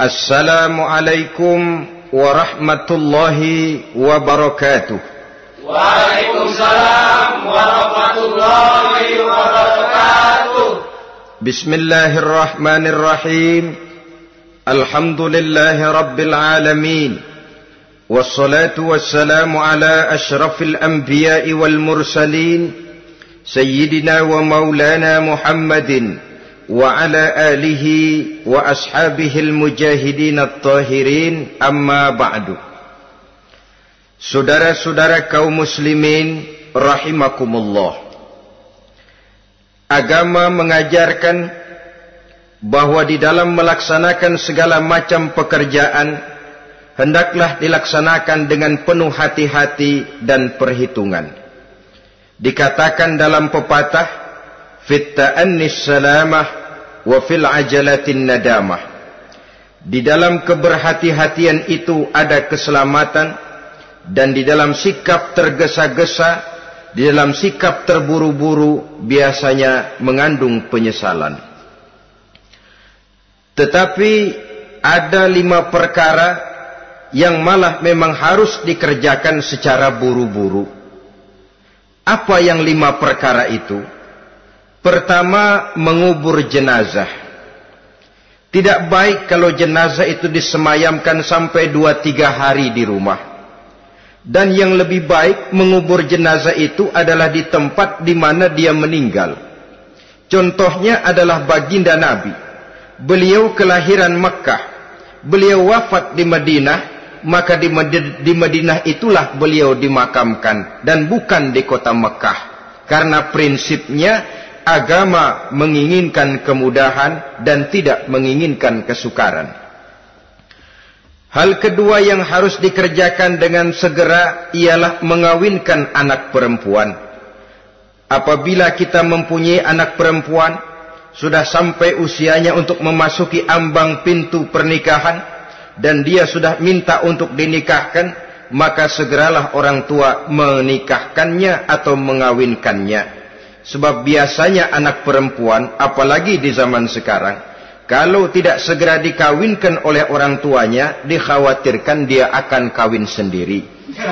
Assalamualaikum warahmatullahi wabarakatuh. Waalaikumsalam warahmatullahi wabarakatuh. Bismillahirrahmanirrahim. Alhamdulillahi rabbil alamin. Wassalatu wassalamu ala ashrafil anbiya'i wal mursalin, Sayyidina wa maulana Muhammadin wa ala alihi wa ashabihil mujahidin at-tahirin, amma ba'du. Saudara-saudara kaum muslimin rahimakumullah, agama mengajarkan bahwa di dalam melaksanakan segala macam pekerjaan hendaklah dilaksanakan dengan penuh hati-hati dan perhitungan. Dikatakan dalam pepatah, fit ta'annis salamah wa fil ajalatin nadamah. Di dalam keberhati-hatian itu ada keselamatan, dan di dalam sikap tergesa-gesa, di dalam sikap terburu-buru biasanya mengandung penyesalan. Tetapi ada 5 perkara yang malah memang harus dikerjakan secara buru-buru. Apa yang 5 perkara itu? Pertama, mengubur jenazah. Tidak baik kalau jenazah itu disemayamkan sampai 2-3 hari di rumah. Dan yang lebih baik mengubur jenazah itu adalah di tempat di mana dia meninggal. Contohnya adalah baginda Nabi. Beliau kelahiran Mekkah. Beliau wafat di Madinah, maka di Madinah itulah beliau dimakamkan dan bukan di kota Mekkah. Karena prinsipnya agama menginginkan kemudahan dan tidak menginginkan kesukaran. Hal kedua yang harus dikerjakan dengan segera ialah mengawinkan anak perempuan. Apabila kita mempunyai anak perempuan, sudah sampai usianya untuk memasuki ambang pintu pernikahan, dan dia sudah minta untuk dinikahkan, maka segeralah orang tua menikahkannya atau mengawinkannya. Sebab biasanya anak perempuan, apalagi di zaman sekarang, kalau tidak segera dikawinkan oleh orang tuanya, dikhawatirkan dia akan kawin sendiri.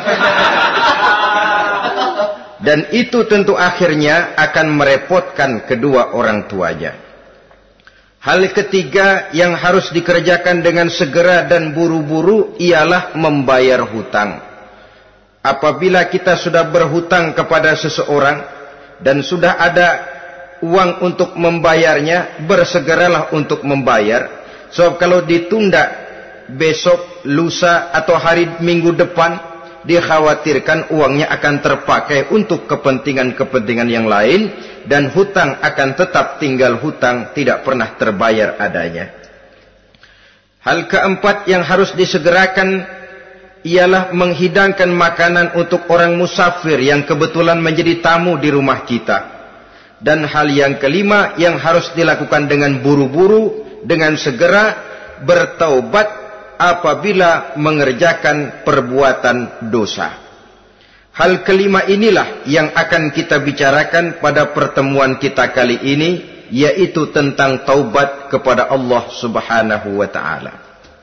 Dan itu tentu akhirnya akan merepotkan kedua orang tuanya. Hal ketiga yang harus dikerjakan dengan segera dan buru-buru ialah membayar hutang. Apabila kita sudah berhutang kepada seseorang dan sudah ada uang untuk membayarnya, bersegeralah untuk membayar. Sebab kalau ditunda besok, lusa atau hari minggu depan, dikhawatirkan uangnya akan terpakai untuk kepentingan-kepentingan yang lain, dan hutang akan tetap tinggal hutang, tidak pernah terbayar adanya. Hal keempat yang harus disegerakan ialah menghidangkan makanan untuk orang musafir yang kebetulan menjadi tamu di rumah kita. Dan hal yang kelima yang harus dilakukan dengan buru-buru, dengan segera, bertaubat apabila mengerjakan perbuatan dosa. Hal kelima inilah yang akan kita bicarakan pada pertemuan kita kali ini, yaitu tentang taubat kepada Allah Subhanahu wa ta'ala.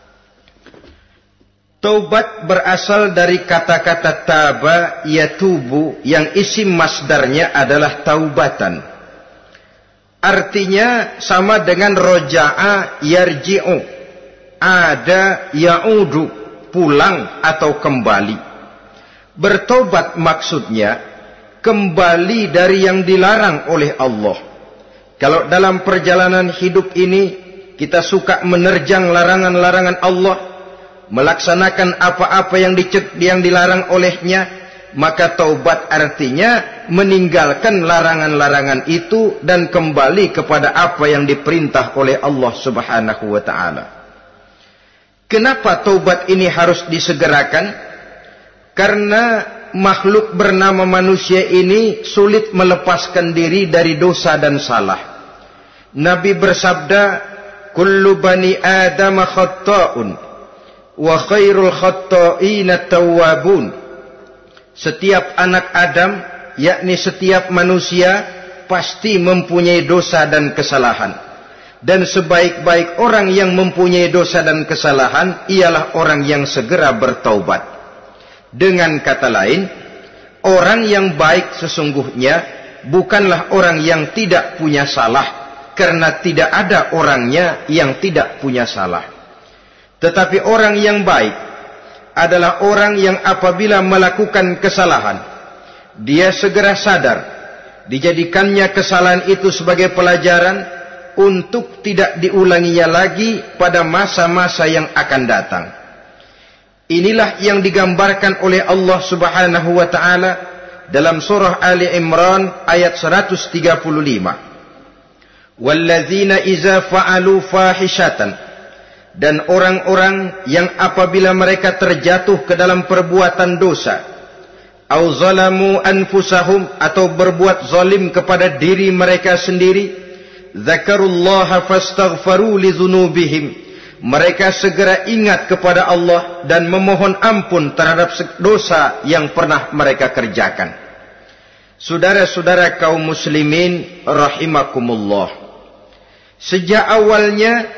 Taubat berasal dari kata-kata taba yatubu, yang isim masdarnya adalah taubatan. Artinya sama dengan roja'a yarji'u, ada ya'udu, pulang atau kembali. Bertobat maksudnya kembali dari yang dilarang oleh Allah. Kalau dalam perjalanan hidup ini kita suka menerjang larangan-larangan Allah, melaksanakan apa-apa yang dilarang olehnya, maka taubat artinya meninggalkan larangan-larangan itu dan kembali kepada apa yang diperintah oleh Allah Subhanahu wa ta'ala. Kenapa taubat ini harus disegerakan? Karena makhluk bernama manusia ini sulit melepaskan diri dari dosa dan salah. Nabi bersabda, kullu bani Adam khatta'un wa khairul khatta'ina tawwabun. Setiap anak Adam, yakni setiap manusia, pasti mempunyai dosa dan kesalahan. Dan sebaik-baik orang yang mempunyai dosa dan kesalahan ialah orang yang segera bertaubat. Dengan kata lain, orang yang baik sesungguhnya bukanlah orang yang tidak punya salah, karena tidak ada orangnya yang tidak punya salah. Tetapi orang yang baik adalah orang yang apabila melakukan kesalahan, dia segera sadar, dijadikannya kesalahan itu sebagai pelajaran untuk tidak diulanginya lagi pada masa-masa yang akan datang. Inilah yang digambarkan oleh Allah Subhanahu wa taala dalam surah Ali Imran ayat 135. Walladzina iza fa'alu fahishatan, dan orang-orang yang apabila mereka terjatuh ke dalam perbuatan dosa, au zalamu anfusahum, atau berbuat zalim kepada diri mereka sendiri, dzakarullaha fastaghfaru lidzunubihim, mereka segera ingat kepada Allah dan memohon ampun terhadap dosa yang pernah mereka kerjakan. Saudara-saudara kaum muslimin rahimakumullah, sejak awalnya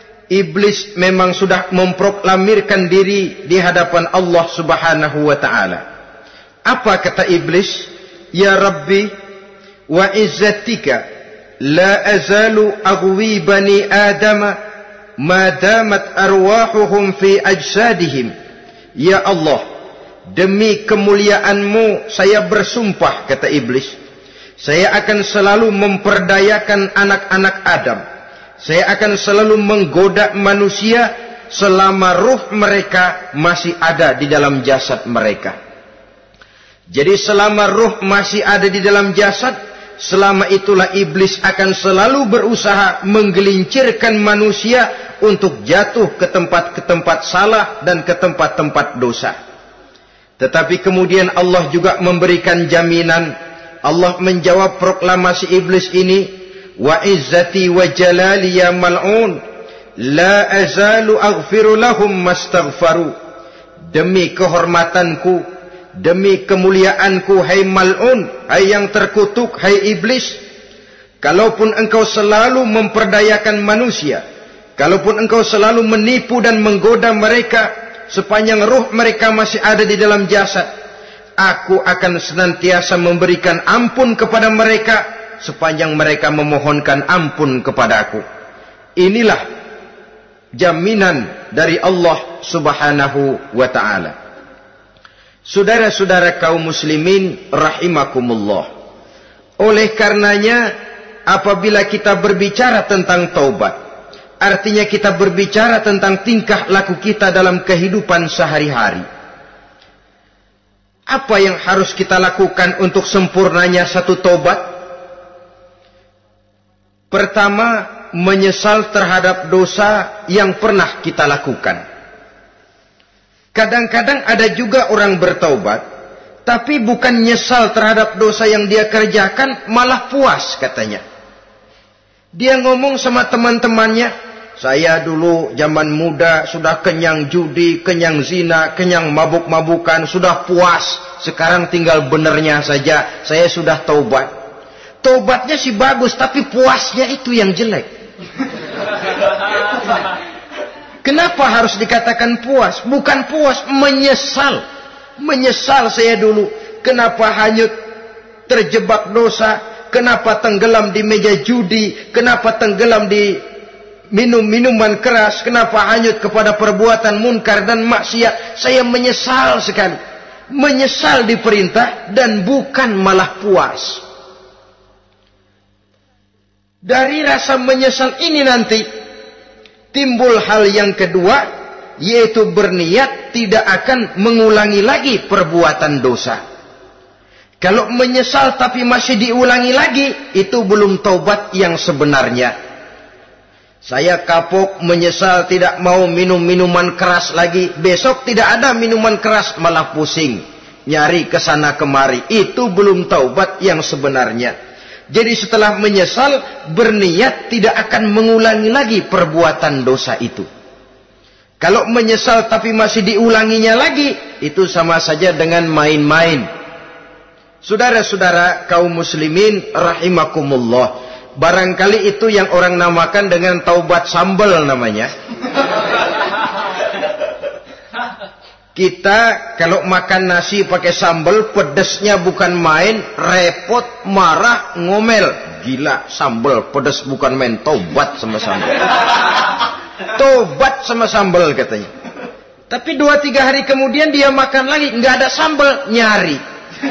iblis memang sudah memproklamirkan diri di hadapan Allah Subhanahu wa taala. Apa kata iblis? Ya Rabbi wa izzatika la azalu aghwi bani adama ma damat arwahuhum fi ajsadihim. Ya Allah, demi kemuliaan-Mu saya bersumpah, kata iblis, saya akan selalu memperdayakan anak-anak Adam, saya akan selalu menggoda manusia selama ruh mereka masih ada di dalam jasad mereka. Jadi selama ruh masih ada di dalam jasad, selama itulah iblis akan selalu berusaha menggelincirkan manusia untuk jatuh ke tempat-tempat salah dan ke tempat-tempat dosa. Tetapi kemudian Allah juga memberikan jaminan. Allah menjawab proklamasi iblis ini, wa izzati wa jalali ya mal'un la azalu aghfiru lahum mastaghfaru. Demi kehormatanku, demi kemuliaanku, hai mal'un, hai yang terkutuk, hai iblis, kalaupun engkau selalu memperdayakan manusia, kalaupun engkau selalu menipu dan menggoda mereka sepanjang ruh mereka masih ada di dalam jasad, aku akan senantiasa memberikan ampun kepada mereka sepanjang mereka memohonkan ampun kepada aku. Inilah jaminan dari Allah Subhanahu wa ta'ala. Saudara-saudara kaum muslimin rahimakumullah, oleh karenanya apabila kita berbicara tentang taubat, artinya kita berbicara tentang tingkah laku kita dalam kehidupan sehari-hari. Apa yang harus kita lakukan untuk sempurnanya satu taubat? Pertama, menyesal terhadap dosa yang pernah kita lakukan. Kadang-kadang ada juga orang bertaubat, tapi bukan nyesal terhadap dosa yang dia kerjakan, malah puas katanya. Dia ngomong sama teman-temannya, saya dulu zaman muda sudah kenyang judi, kenyang zina, kenyang mabuk-mabukan, sudah puas. Sekarang tinggal benernya saja, saya sudah taubat. Taubatnya sih bagus, tapi puasnya itu yang jelek. Kenapa harus dikatakan puas? Bukan puas, menyesal. Menyesal saya dulu. Kenapa hanyut terjebak dosa? Kenapa tenggelam di meja judi? Kenapa tenggelam di minum-minuman keras? Kenapa hanyut kepada perbuatan munkar dan maksiat? Saya menyesal sekali. Menyesal diperintah dan bukan malah puas. Dari rasa menyesal ini nanti timbul hal yang kedua, yaitu berniat tidak akan mengulangi lagi perbuatan dosa. Kalau menyesal tapi masih diulangi lagi, itu belum taubat yang sebenarnya. Saya kapok, menyesal, tidak mau minum minuman keras lagi. Besok tidak ada minuman keras, malah pusing, nyari kesana kemari. Itu belum taubat yang sebenarnya. Jadi setelah menyesal, berniat tidak akan mengulangi lagi perbuatan dosa itu. Kalau menyesal tapi masih diulanginya lagi, itu sama saja dengan main-main. Saudara-saudara kaum muslimin rahimakumullah, Barangkali itu yang orang namakan dengan taubat sambal namanya. Kita kalau makan nasi pakai sambal, pedesnya bukan main, repot, marah, ngomel. Gila, sambal pedes bukan main, taubat sama sambal. Taubat sama sambal katanya. Tapi 2-3 hari kemudian dia makan lagi, nggak ada sambal, nyari.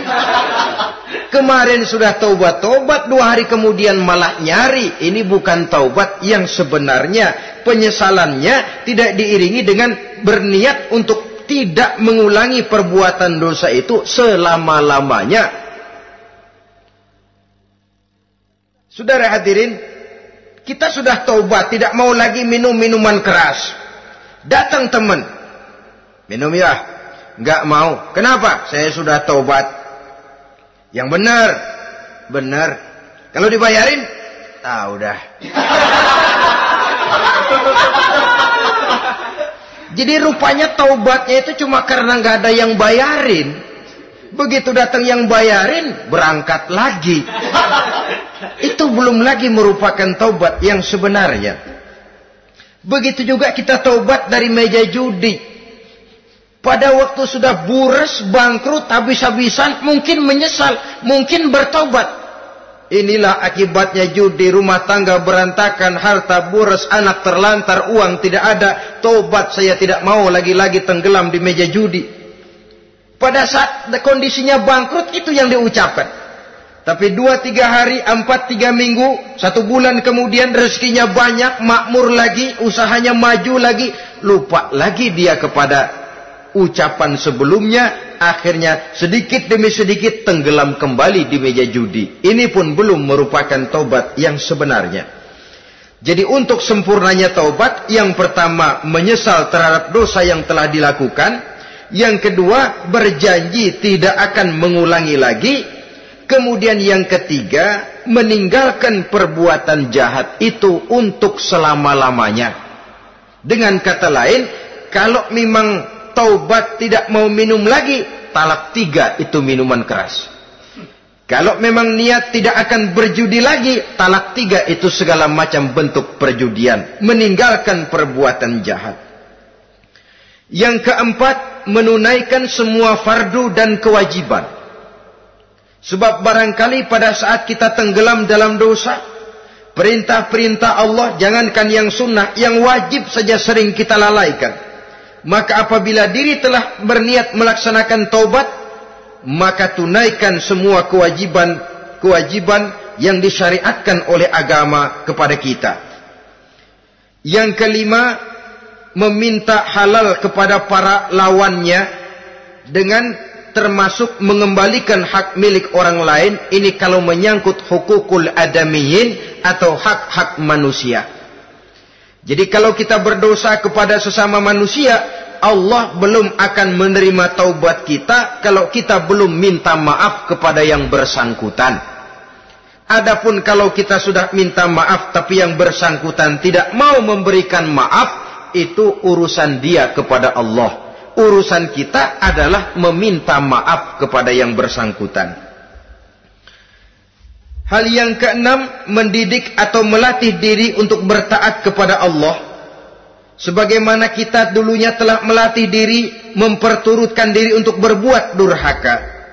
Kemarin sudah taubat, 2 hari kemudian malah nyari. Ini bukan taubat yang sebenarnya. Penyesalannya tidak diiringi dengan berniat untuk tidak mengulangi perbuatan dosa itu selama-lamanya. Saudara hadirin, kita sudah taubat, tidak mau lagi minum minuman keras. Datang teman, minum ya, nggak mau. Kenapa? Saya sudah taubat. Yang benar, benar. Kalau dibayarin, udah. Jadi rupanya taubatnya itu cuma karena nggak ada yang bayarin. Begitu datang yang bayarin, berangkat lagi. Itu belum lagi merupakan taubat yang sebenarnya. Begitu juga kita taubat dari meja judi. Pada waktu sudah bures, bangkrut, habis-habisan, mungkin menyesal, mungkin bertaubat. Inilah akibatnya judi, rumah tangga berantakan, harta boros, anak terlantar, uang tidak ada. Tobat, saya tidak mau lagi-lagi tenggelam di meja judi. Pada saat kondisinya bangkrut, itu yang diucapkan. Tapi 2-3 hari, 4-3 minggu, 1 bulan kemudian rezekinya banyak, makmur lagi, usahanya maju lagi, lupa lagi dia kepada ucapan sebelumnya. Akhirnya sedikit demi sedikit tenggelam kembali di meja judi. Ini pun belum merupakan taubat yang sebenarnya. Jadi untuk sempurnanya taubat, yang pertama menyesal terhadap dosa yang telah dilakukan, yang kedua berjanji tidak akan mengulangi lagi, kemudian yang ketiga meninggalkan perbuatan jahat itu untuk selama-lamanya. Dengan kata lain, kalau memang taubat tidak mau minum lagi, talak 3 itu minuman keras. Kalau memang niat tidak akan berjudi lagi, talak 3 itu segala macam bentuk perjudian. Meninggalkan perbuatan jahat. Yang keempat, menunaikan semua fardu dan kewajiban. Sebab barangkali pada saat kita tenggelam dalam dosa, perintah-perintah Allah, jangankan yang sunnah, yang wajib saja sering kita lalaikan. Maka apabila diri telah berniat melaksanakan taubat, maka tunaikan semua kewajiban yang disyariatkan oleh agama kepada kita. Yang kelima, meminta halal kepada para lawannya dengan termasuk mengembalikan hak milik orang lain. Ini kalau menyangkut hukukul adamiyin atau hak-hak manusia. Jadi kalau kita berdosa kepada sesama manusia, Allah belum akan menerima taubat kita kalau kita belum minta maaf kepada yang bersangkutan. Adapun kalau kita sudah minta maaf tapi yang bersangkutan tidak mau memberikan maaf, itu urusan dia kepada Allah. Urusan kita adalah meminta maaf kepada yang bersangkutan. Hal yang keenam, mendidik atau melatih diri untuk bertaat kepada Allah. Sebagaimana kita dulunya telah melatih diri, memperturutkan diri untuk berbuat durhaka.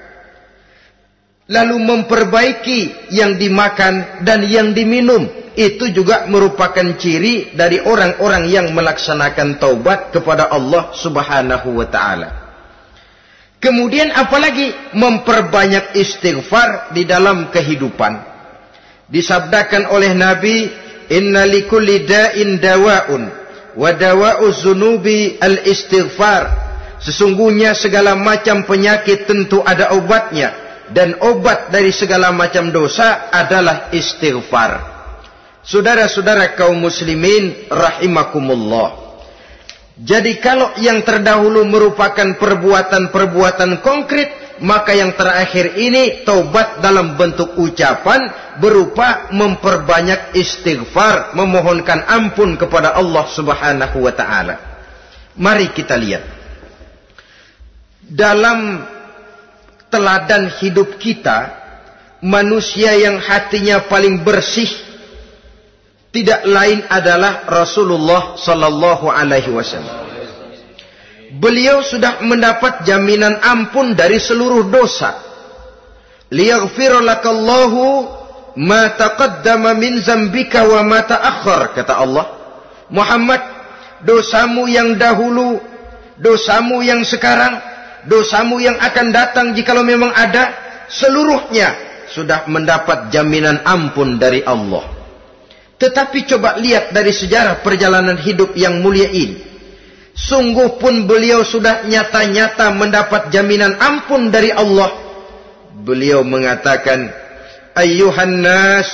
Lalu memperbaiki yang dimakan dan yang diminum. Itu juga merupakan ciri dari orang-orang yang melaksanakan taubat kepada Allah Subhanahu wa ta'ala. Kemudian apalagi memperbanyak istighfar di dalam kehidupan. Disabdakan oleh Nabi, inna likulli da'in dawa'un wa dawa'u zunubi al-istighfar. Sesungguhnya segala macam penyakit tentu ada obatnya, dan obat dari segala macam dosa adalah istighfar. Saudara-saudara kaum muslimin rahimakumullah. Jadi kalau yang terdahulu merupakan perbuatan-perbuatan konkret, maka yang terakhir ini taubat dalam bentuk ucapan berupa memperbanyak istighfar, memohonkan ampun kepada Allah Subhanahu wa ta'ala. Mari kita lihat. Dalam teladan hidup kita, manusia yang hatinya paling bersih, tidak lain adalah Rasulullah sallallahu alaihi wasallam. Beliau sudah mendapat jaminan ampun dari seluruh dosa. Liyaghfir lakallahu ma taqaddama min zambika wa ma ta'akhkhar, kata Allah. Muhammad, dosamu yang dahulu, dosamu yang sekarang, dosamu yang akan datang jikalau memang ada, seluruhnya sudah mendapat jaminan ampun dari Allah. Tetapi coba lihat dari sejarah perjalanan hidup yang mulia ini. Sungguh pun beliau sudah nyata-nyata mendapat jaminan ampun dari Allah. Beliau mengatakan, ayyuhan nas,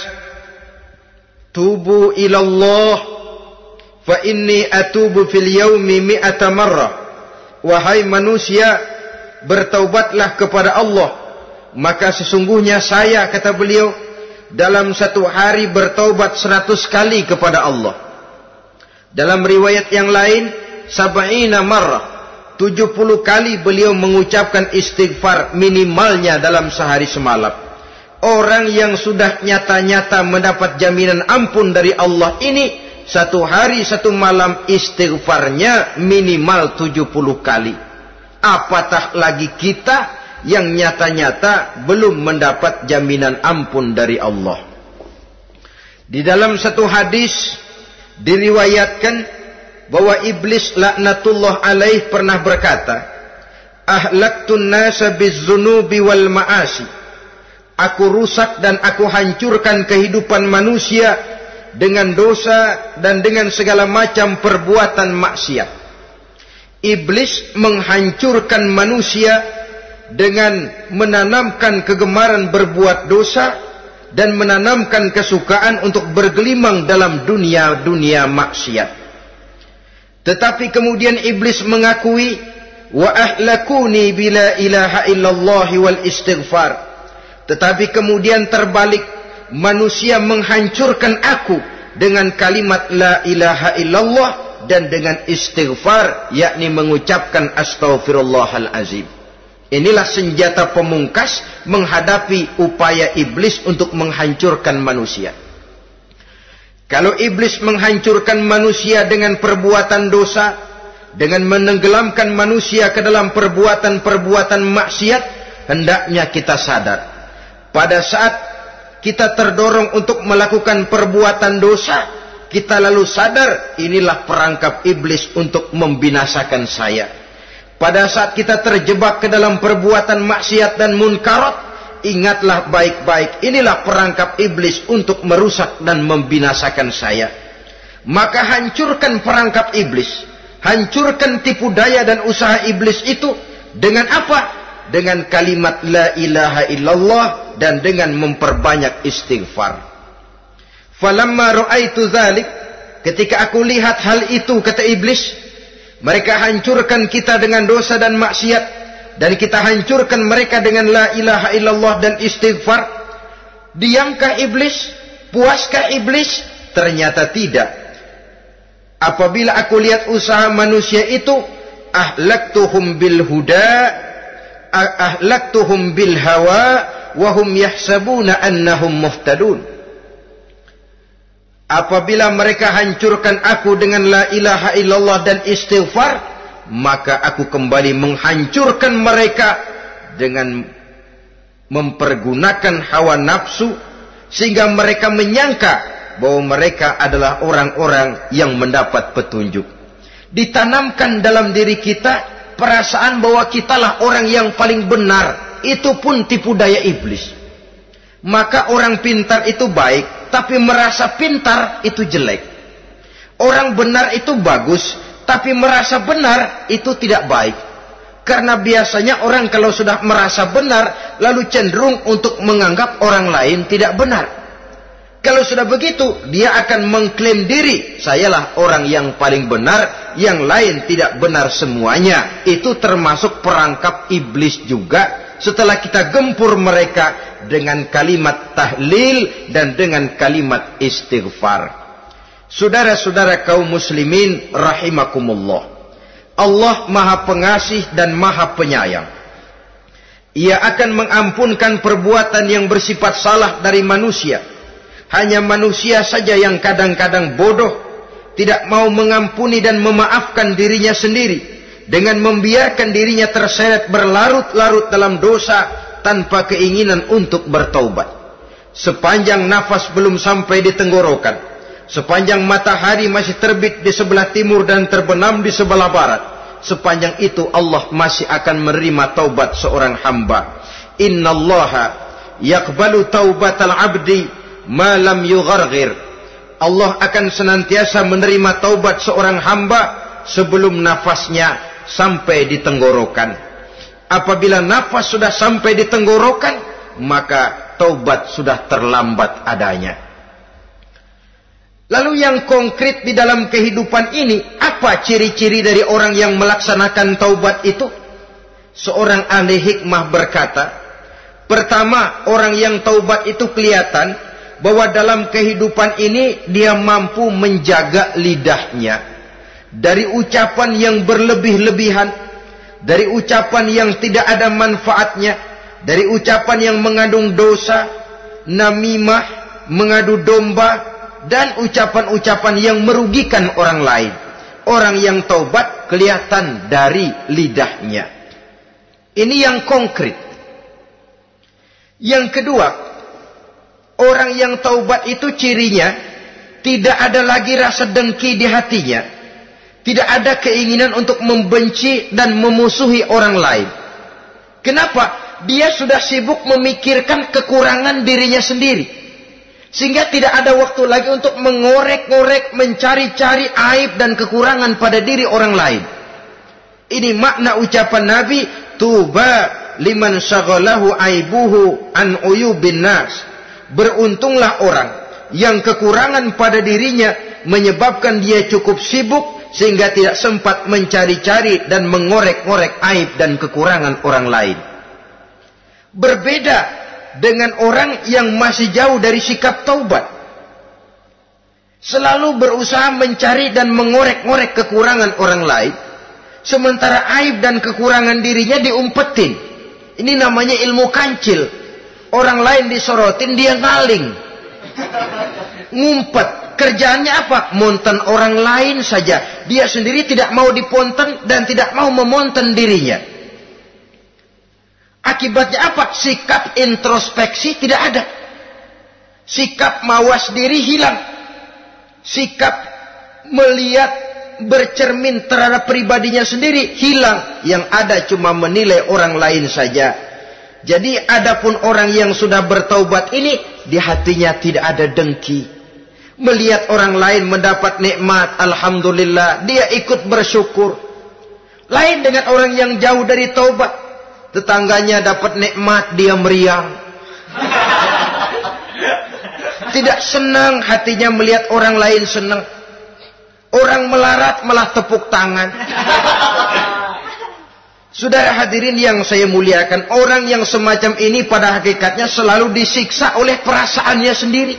tubu ilallah, fa inni atubu fil yaumi mi'ata marrah. Wahai manusia, bertaubatlah kepada Allah. Maka sesungguhnya saya, kata beliau, dalam satu hari bertaubat 100 kali kepada Allah. Dalam riwayat yang lain, 70 marrah, 70 kali beliau mengucapkan istighfar minimalnya dalam sehari semalam. Orang yang sudah nyata-nyata mendapat jaminan ampun dari Allah ini, satu hari satu malam istighfarnya minimal 70 kali. Apatah lagi kita yang nyata-nyata belum mendapat jaminan ampun dari Allah. Di dalam satu hadis diriwayatkan bahwa iblis laknatullah alaih pernah berkata, ahlaktun nasa bizzunubi wal ma'asi. Aku rusak dan aku hancurkan kehidupan manusia dengan dosa dan dengan segala macam perbuatan maksiat. Iblis menghancurkan manusia dengan menanamkan kegemaran berbuat dosa dan menanamkan kesukaan untuk bergelimang dalam dunia maksiat. Tetapi kemudian iblis mengakui, wa ahlakuni bila ilaha illallah wal istighfar. Tetapi kemudian terbalik, manusia menghancurkan aku dengan kalimat la ilaha illallah dan dengan istighfar, yakni mengucapkan astaghfirullahal azim. Inilah senjata pemungkas menghadapi upaya iblis untuk menghancurkan manusia. Kalau iblis menghancurkan manusia dengan perbuatan dosa, dengan menenggelamkan manusia ke dalam perbuatan-perbuatan maksiat, hendaknya kita sadar. Pada saat kita terdorong untuk melakukan perbuatan dosa, kita lalu sadar, inilah perangkap iblis untuk membinasakan saya. Pada saat kita terjebak ke dalam perbuatan maksiat dan munkarat, ingatlah baik-baik, inilah perangkap iblis untuk merusak dan membinasakan saya. Maka hancurkan perangkap iblis, hancurkan tipu daya dan usaha iblis itu dengan apa? Dengan kalimat la ilaha illallah dan dengan memperbanyak istighfar. Falamma ra'aitu dzalik, ketika aku lihat hal itu, kata iblis, mereka hancurkan kita dengan dosa dan maksiat, dan kita hancurkan mereka dengan la ilaha illallah dan istighfar. Diamkah iblis? Puaskah iblis? Ternyata tidak. Apabila aku lihat usaha manusia itu, ahlaktuhum bil huda, ahlaktuhum bil hawa, wahum yahsabuna annahum muhtadun. Apabila mereka hancurkan aku dengan la ilaha illallah dan istighfar, maka aku kembali menghancurkan mereka dengan mempergunakan hawa nafsu, sehingga mereka menyangka bahwa mereka adalah orang-orang yang mendapat petunjuk. Ditanamkan dalam diri kita perasaan bahwa kitalah orang yang paling benar. Itu pun tipu daya iblis. Maka orang pintar itu baik, tapi merasa pintar itu jelek. Orang benar itu bagus, tapi merasa benar itu tidak baik. Karena biasanya orang kalau sudah merasa benar, lalu cenderung untuk menganggap orang lain tidak benar. Kalau sudah begitu, dia akan mengklaim diri, sayalah orang yang paling benar, yang lain tidak benar semuanya. Itu termasuk perangkap iblis juga, setelah kita gempur mereka dengan kalimat tahlil dan dengan kalimat istighfar. Saudara-saudara kaum muslimin rahimakumullah, Allah Maha Pengasih dan Maha Penyayang. Ia akan mengampunkan perbuatan yang bersifat salah dari manusia, Hanya manusia saja yang kadang-kadang bodoh, tidak mau mengampuni dan memaafkan dirinya sendiri, dengan membiarkan dirinya terseret berlarut-larut dalam dosa tanpa keinginan untuk bertaubat. Sepanjang nafas belum sampai di tenggorokan, sepanjang matahari masih terbit di sebelah timur dan terbenam di sebelah barat, sepanjang itu Allah masih akan menerima taubat seorang hamba. Innallaha yaqbalu taubatal abdi ma lam yugharghir. Allah akan senantiasa menerima taubat seorang hamba sebelum nafasnya sampai di tenggorokan. Apabila nafas sudah sampai di tenggorokan, maka taubat sudah terlambat adanya. Lalu yang konkret di dalam kehidupan ini, apa ciri-ciri dari orang yang melaksanakan taubat itu? Seorang ahli hikmah berkata, pertama, orang yang taubat itu kelihatan bahwa dalam kehidupan ini dia mampu menjaga lidahnya dari ucapan yang berlebih-lebihan, dari ucapan yang tidak ada manfaatnya, dari ucapan yang mengandung dosa, namimah, mengadu domba, dan ucapan-ucapan yang merugikan orang lain. Orang yang taubat kelihatan dari lidahnya. Ini yang konkret. Yang kedua, orang yang taubat itu cirinya tidak ada lagi rasa dengki di hatinya. Tidak ada keinginan untuk membenci dan memusuhi orang lain. Kenapa? Dia sudah sibuk memikirkan kekurangan dirinya sendiri. Sehingga tidak ada waktu lagi untuk mengorek-ngorek, mencari-cari aib dan kekurangan pada diri orang lain. Ini makna ucapan Nabi, tuba liman syaghalahu aibuhu an uyubin nas. Beruntunglah orang yang kekurangan pada dirinya menyebabkan dia cukup sibuk sehingga tidak sempat mencari-cari dan mengorek-ngorek aib dan kekurangan orang lain. Berbeda dengan orang yang masih jauh dari sikap taubat. Selalu berusaha mencari dan mengorek-ngorek kekurangan orang lain, sementara aib dan kekurangan dirinya diumpetin. Ini namanya ilmu kancil. Orang lain disorotin, dia ngaling, ngumpet. Kerjaannya apa? Monten orang lain saja. Dia sendiri tidak mau diponten dan tidak mau memonten dirinya. Akibatnya apa? Sikap introspeksi tidak ada. Sikap mawas diri hilang. Sikap melihat, bercermin terhadap pribadinya sendiri hilang. Yang ada cuma menilai orang lain saja. Jadi adapun orang yang sudah bertaubat ini, di hatinya tidak ada dengki. Melihat orang lain mendapat nikmat, alhamdulillah, dia ikut bersyukur. Lain dengan orang yang jauh dari taubat. Tetangganya dapat nikmat, dia meriang. Tidak senang hatinya melihat orang lain senang. Orang melarat malah tepuk tangan. Saudara hadirin yang saya muliakan, orang yang semacam ini pada hakikatnya selalu disiksa oleh perasaannya sendiri.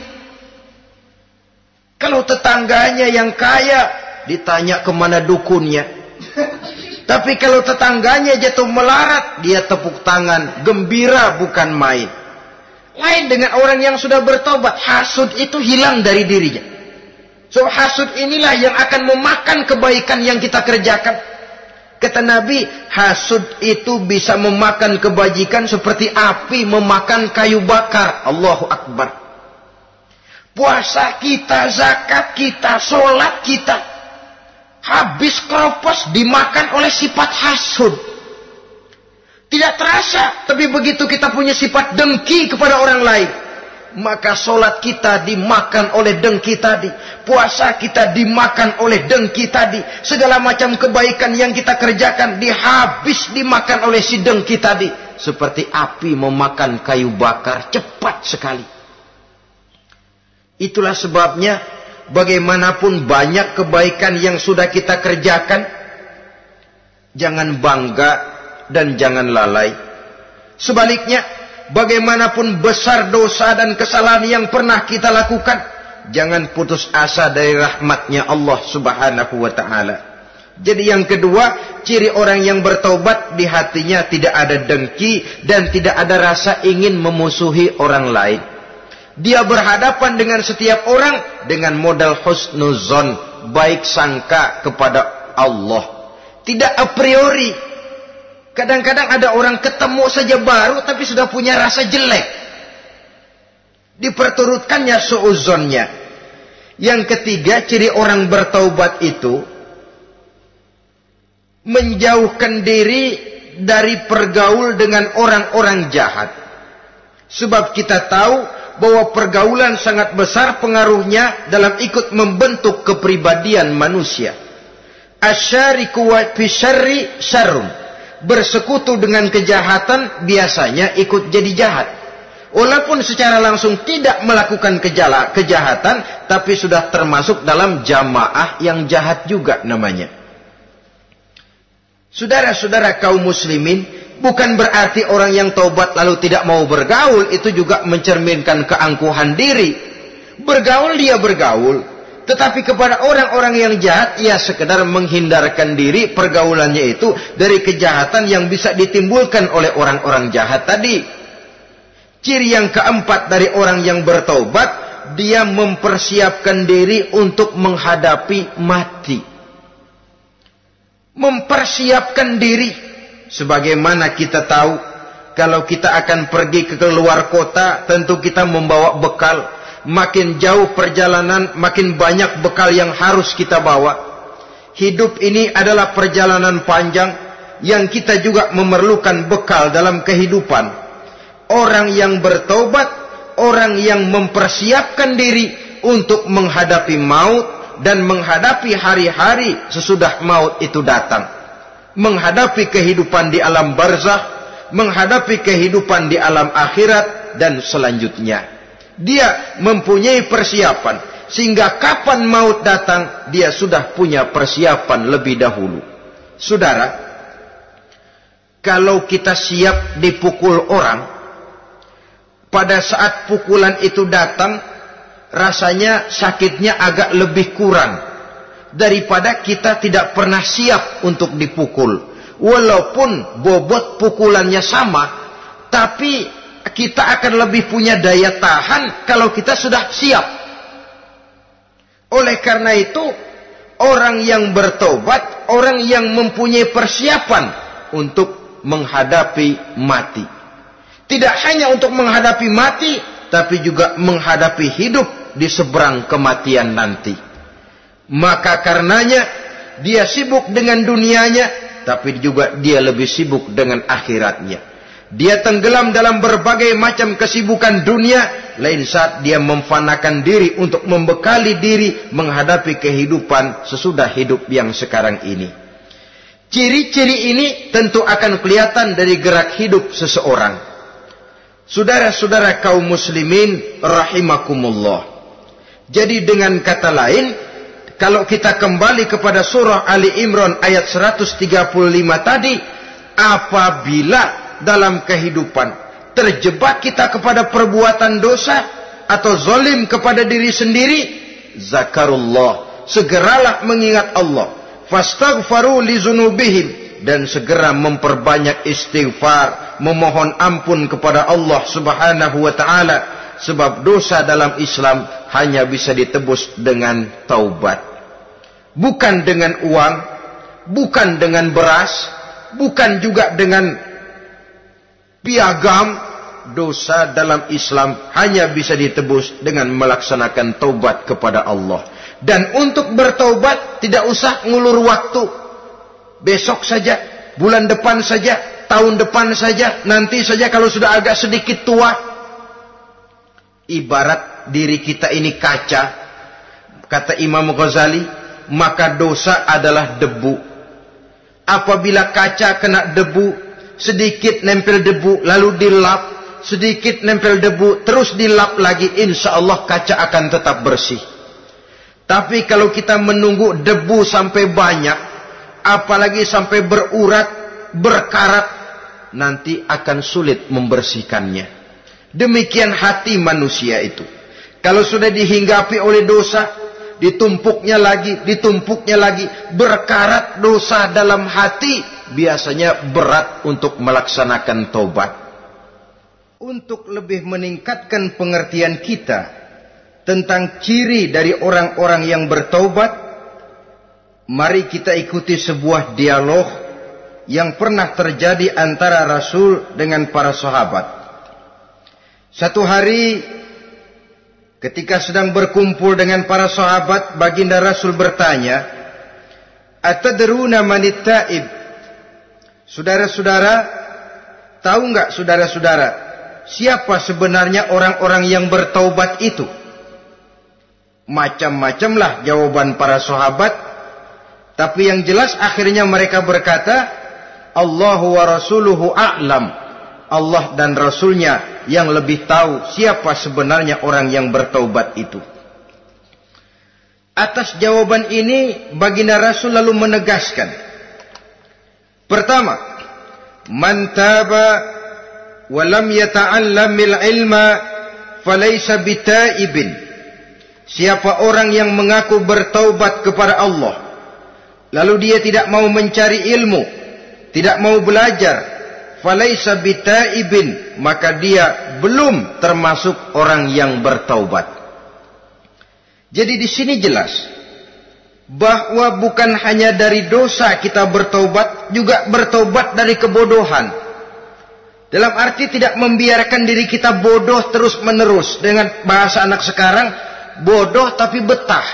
Kalau tetangganya yang kaya, ditanya kemana dukunnya. Tapi kalau tetangganya jatuh melarat, dia tepuk tangan, gembira bukan main. Lain dengan orang yang sudah bertobat, hasud itu hilang dari dirinya. So hasud inilah yang akan memakan kebaikan yang kita kerjakan. Kata Nabi, hasud itu bisa memakan kebajikan seperti api memakan kayu bakar. Allahu Akbar. Puasa kita, zakat kita, sholat kita, habis keropos dimakan oleh sifat hasud. Tidak terasa, tapi begitu kita punya sifat dengki kepada orang lain, maka sholat kita dimakan oleh dengki tadi. Puasa kita dimakan oleh dengki tadi. Segala macam kebaikan yang kita kerjakan dimakan oleh si dengki tadi. Seperti api memakan kayu bakar, cepat sekali. Itulah sebabnya bagaimanapun banyak kebaikan yang sudah kita kerjakan, jangan bangga dan jangan lalai. Sebaliknya, bagaimanapun besar dosa dan kesalahan yang pernah kita lakukan, jangan putus asa dari rahmatnya Allah Subhanahu wa ta'ala. Jadi yang kedua, ciri orang yang bertaubat, di hatinya tidak ada dengki dan tidak ada rasa ingin memusuhi orang lain. Dia berhadapan dengan setiap orang dengan modal husnuzon, baik sangka kepada Allah. Tidak a priori. Kadang-kadang ada orang ketemu saja baru tapi sudah punya rasa jelek. Diperturutkannya suuzonnya. Yang ketiga, ciri orang bertaubat itu menjauhkan diri dari pergaul dengan orang-orang jahat. Sebab kita tahu bahwa pergaulan sangat besar pengaruhnya dalam ikut membentuk kepribadian manusia. Asyariku wa fi syarri syarrun. Bersekutu dengan kejahatan biasanya ikut jadi jahat. Walaupun secara langsung tidak melakukan kejahatan, tapi sudah termasuk dalam jamaah yang jahat juga namanya. Saudara-saudara kaum muslimin, bukan berarti orang yang taubat lalu tidak mau bergaul, itu juga mencerminkan keangkuhan diri. Bergaul dia bergaul, tetapi kepada orang-orang yang jahat, ia sekedar menghindarkan diri pergaulannya itu dari kejahatan yang bisa ditimbulkan oleh orang-orang jahat tadi. Ciri yang keempat dari orang yang bertaubat, dia mempersiapkan diri untuk menghadapi mati. Mempersiapkan diri. Sebagaimana kita tahu, kalau kita akan pergi ke luar kota, tentu kita membawa bekal. Makin jauh perjalanan, makin banyak bekal yang harus kita bawa. Hidup ini adalah perjalanan panjang yang kita juga memerlukan bekal dalam kehidupan. Orang yang bertobat, orang yang mempersiapkan diri untuk menghadapi maut dan menghadapi hari-hari sesudah maut itu datang. Menghadapi kehidupan di alam barzakh, menghadapi kehidupan di alam akhirat dan selanjutnya. Dia mempunyai persiapan sehingga kapan maut datang dia sudah punya persiapan lebih dahulu. Saudara, kalau kita siap dipukul orang, pada saat pukulan itu datang, rasanya sakitnya agak lebih kurang daripada kita tidak pernah siap untuk dipukul. Walaupun bobot pukulannya sama, tapi kita akan lebih punya daya tahan kalau kita sudah siap. Oleh karena itu, orang yang bertobat, orang yang mempunyai persiapan untuk menghadapi mati. Tidak hanya untuk menghadapi mati, tapi juga menghadapi hidup di seberang kematian nanti. Maka karenanya dia sibuk dengan dunianya, tapi juga dia lebih sibuk dengan akhiratnya. Dia tenggelam dalam berbagai macam kesibukan dunia, lain saat dia memfanakan diri untuk membekali diri menghadapi kehidupan sesudah hidup yang sekarang ini. Ciri-ciri ini tentu akan kelihatan dari gerak hidup seseorang. Saudara-saudara kaum muslimin rahimakumullah. Jadi dengan kata lain, kalau kita kembali kepada surah Ali Imran ayat 135 tadi, apabila dalam kehidupan terjebak kita kepada perbuatan dosa atau zalim kepada diri sendiri, zakarullah, segeralah mengingat Allah, fastaghfaru li dzunubihim, dan segera memperbanyak istighfar, memohon ampun kepada Allah Subhanahu wa taala, sebab dosa dalam Islam hanya bisa ditebus dengan taubat. Bukan dengan uang, bukan dengan beras, bukan juga dengan piagam. Dosa dalam Islam hanya bisa ditebus dengan melaksanakan taubat kepada Allah. Dan untuk bertaubat tidak usah ngulur waktu. Besok saja, bulan depan saja, tahun depan saja, nanti saja kalau sudah agak sedikit tua. Ibarat diri kita ini kaca, kata Imam Ghazali, maka dosa adalah debu. Apabila kaca kena debu, sedikit nempel debu, lalu dilap, sedikit nempel debu, terus dilap lagi, insya Allah kaca akan tetap bersih. Tapi kalau kita menunggu debu sampai banyak, apalagi sampai berurat, berkarat, nanti akan sulit membersihkannya. Demikian hati manusia itu. Kalau sudah dihinggapi oleh dosa, ditumpuknya lagi, berkarat dosa dalam hati, biasanya berat untuk melaksanakan taubat. untuk lebih meningkatkan pengertian kita tentang ciri dari orang-orang yang bertaubat, mari kita ikuti sebuah dialog yang pernah terjadi antara Rasul dengan para sahabat. Satu hari ketika sedang berkumpul dengan para sahabat, baginda Rasul bertanya, "Atadruna manit taib?" Saudara-saudara, tahu enggak saudara-saudara, siapa sebenarnya orang-orang yang bertaubat itu? Macam-macamlah jawaban para sahabat, tapi yang jelas akhirnya mereka berkata, Allahu wa rasuluhu a'lam. Allah dan Rasulnya yang lebih tahu siapa sebenarnya orang yang bertaubat itu. Atas jawaban ini, baginda Rasul lalu menegaskan. Pertama, man taba wa lam yata'allamil ilma falaysa bitaibin. Siapa orang yang mengaku bertaubat kepada Allah, lalu dia tidak mau mencari ilmu, tidak mau belajar, falaisa bitaibin, maka dia belum termasuk orang yang bertaubat. Jadi di sini jelas bahwa bukan hanya dari dosa kita bertaubat, juga bertaubat dari kebodohan. Dalam arti tidak membiarkan diri kita bodoh terus menerus. Dengan bahasa anak sekarang, bodoh tapi betah.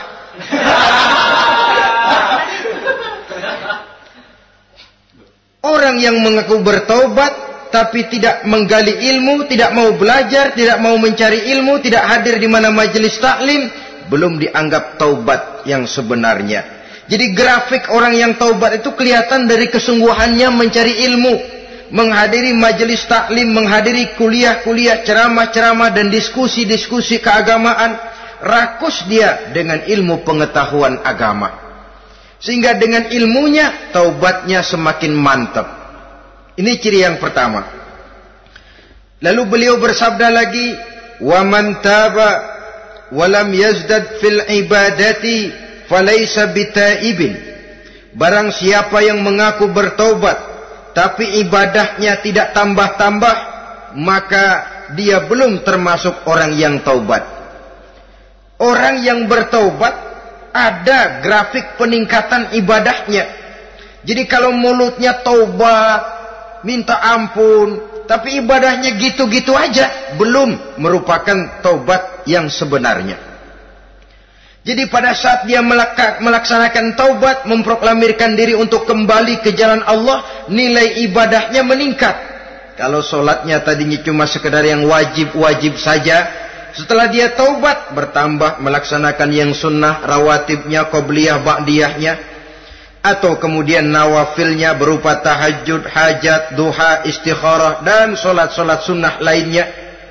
Orang yang mengaku bertaubat tapi tidak menggali ilmu, tidak mau belajar, tidak mau mencari ilmu, tidak hadir di mana majelis taklim, belum dianggap taubat yang sebenarnya. Jadi grafik orang yang taubat itu kelihatan dari kesungguhannya mencari ilmu, menghadiri majelis taklim, menghadiri kuliah-kuliah, ceramah-ceramah dan diskusi-diskusi keagamaan. Rakus dia dengan ilmu pengetahuan agama. Sehingga dengan ilmunya taubatnya semakin mantap. Ini ciri yang pertama. Lalu beliau bersabda lagi, "Wa man taba wa lam yazdad fil ibadati falaysa bitaibin." Barang siapa yang mengaku bertaubat tapi ibadahnya tidak tambah-tambah, maka dia belum termasuk orang yang taubat. Orang yang bertaubat ada grafik peningkatan ibadahnya. Jadi kalau mulutnya taubat, minta ampun, tapi ibadahnya gitu-gitu aja, belum merupakan taubat yang sebenarnya. Jadi pada saat dia melaksanakan taubat, memproklamirkan diri untuk kembali ke jalan Allah, nilai ibadahnya meningkat. Kalau sholatnya tadinya cuma sekedar yang wajib-wajib saja, setelah dia taubat, bertambah melaksanakan yang sunnah, rawatibnya, qobliyah, ba'diyahnya, atau kemudian nawafilnya berupa tahajud, hajat, duha, istikharah, dan solat-solat sunnah lainnya.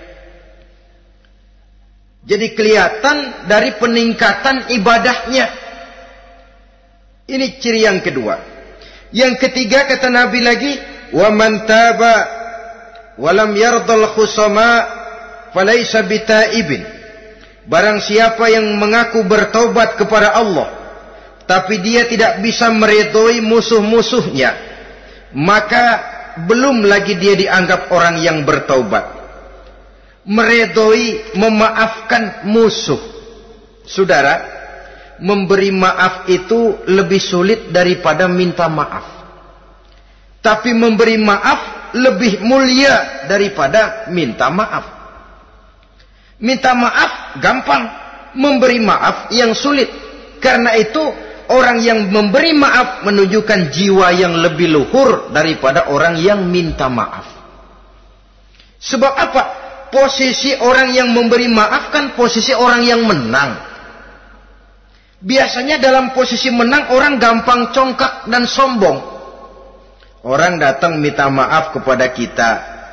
Jadi kelihatan dari peningkatan ibadahnya. Ini ciri yang kedua. Yang ketiga kata Nabi lagi, wa man taba wa lam yardal khusama falaisa bitaibin. Barang siapa yang mengaku bertaubat kepada Allah tapi dia tidak bisa meridhoi musuh-musuhnya, maka belum lagi dia dianggap orang yang bertaubat. Meridhoi, memaafkan musuh. Saudara, memberi maaf itu lebih sulit daripada minta maaf. Tapi memberi maaf lebih mulia daripada minta maaf. Minta maaf gampang, memberi maaf yang sulit. Karena itu orang yang memberi maaf menunjukkan jiwa yang lebih luhur daripada orang yang minta maaf. Sebab apa? Posisi orang yang memberi maaf kan posisi orang yang menang. Biasanya dalam posisi menang orang gampang congkak dan sombong. Orang datang minta maaf kepada kita,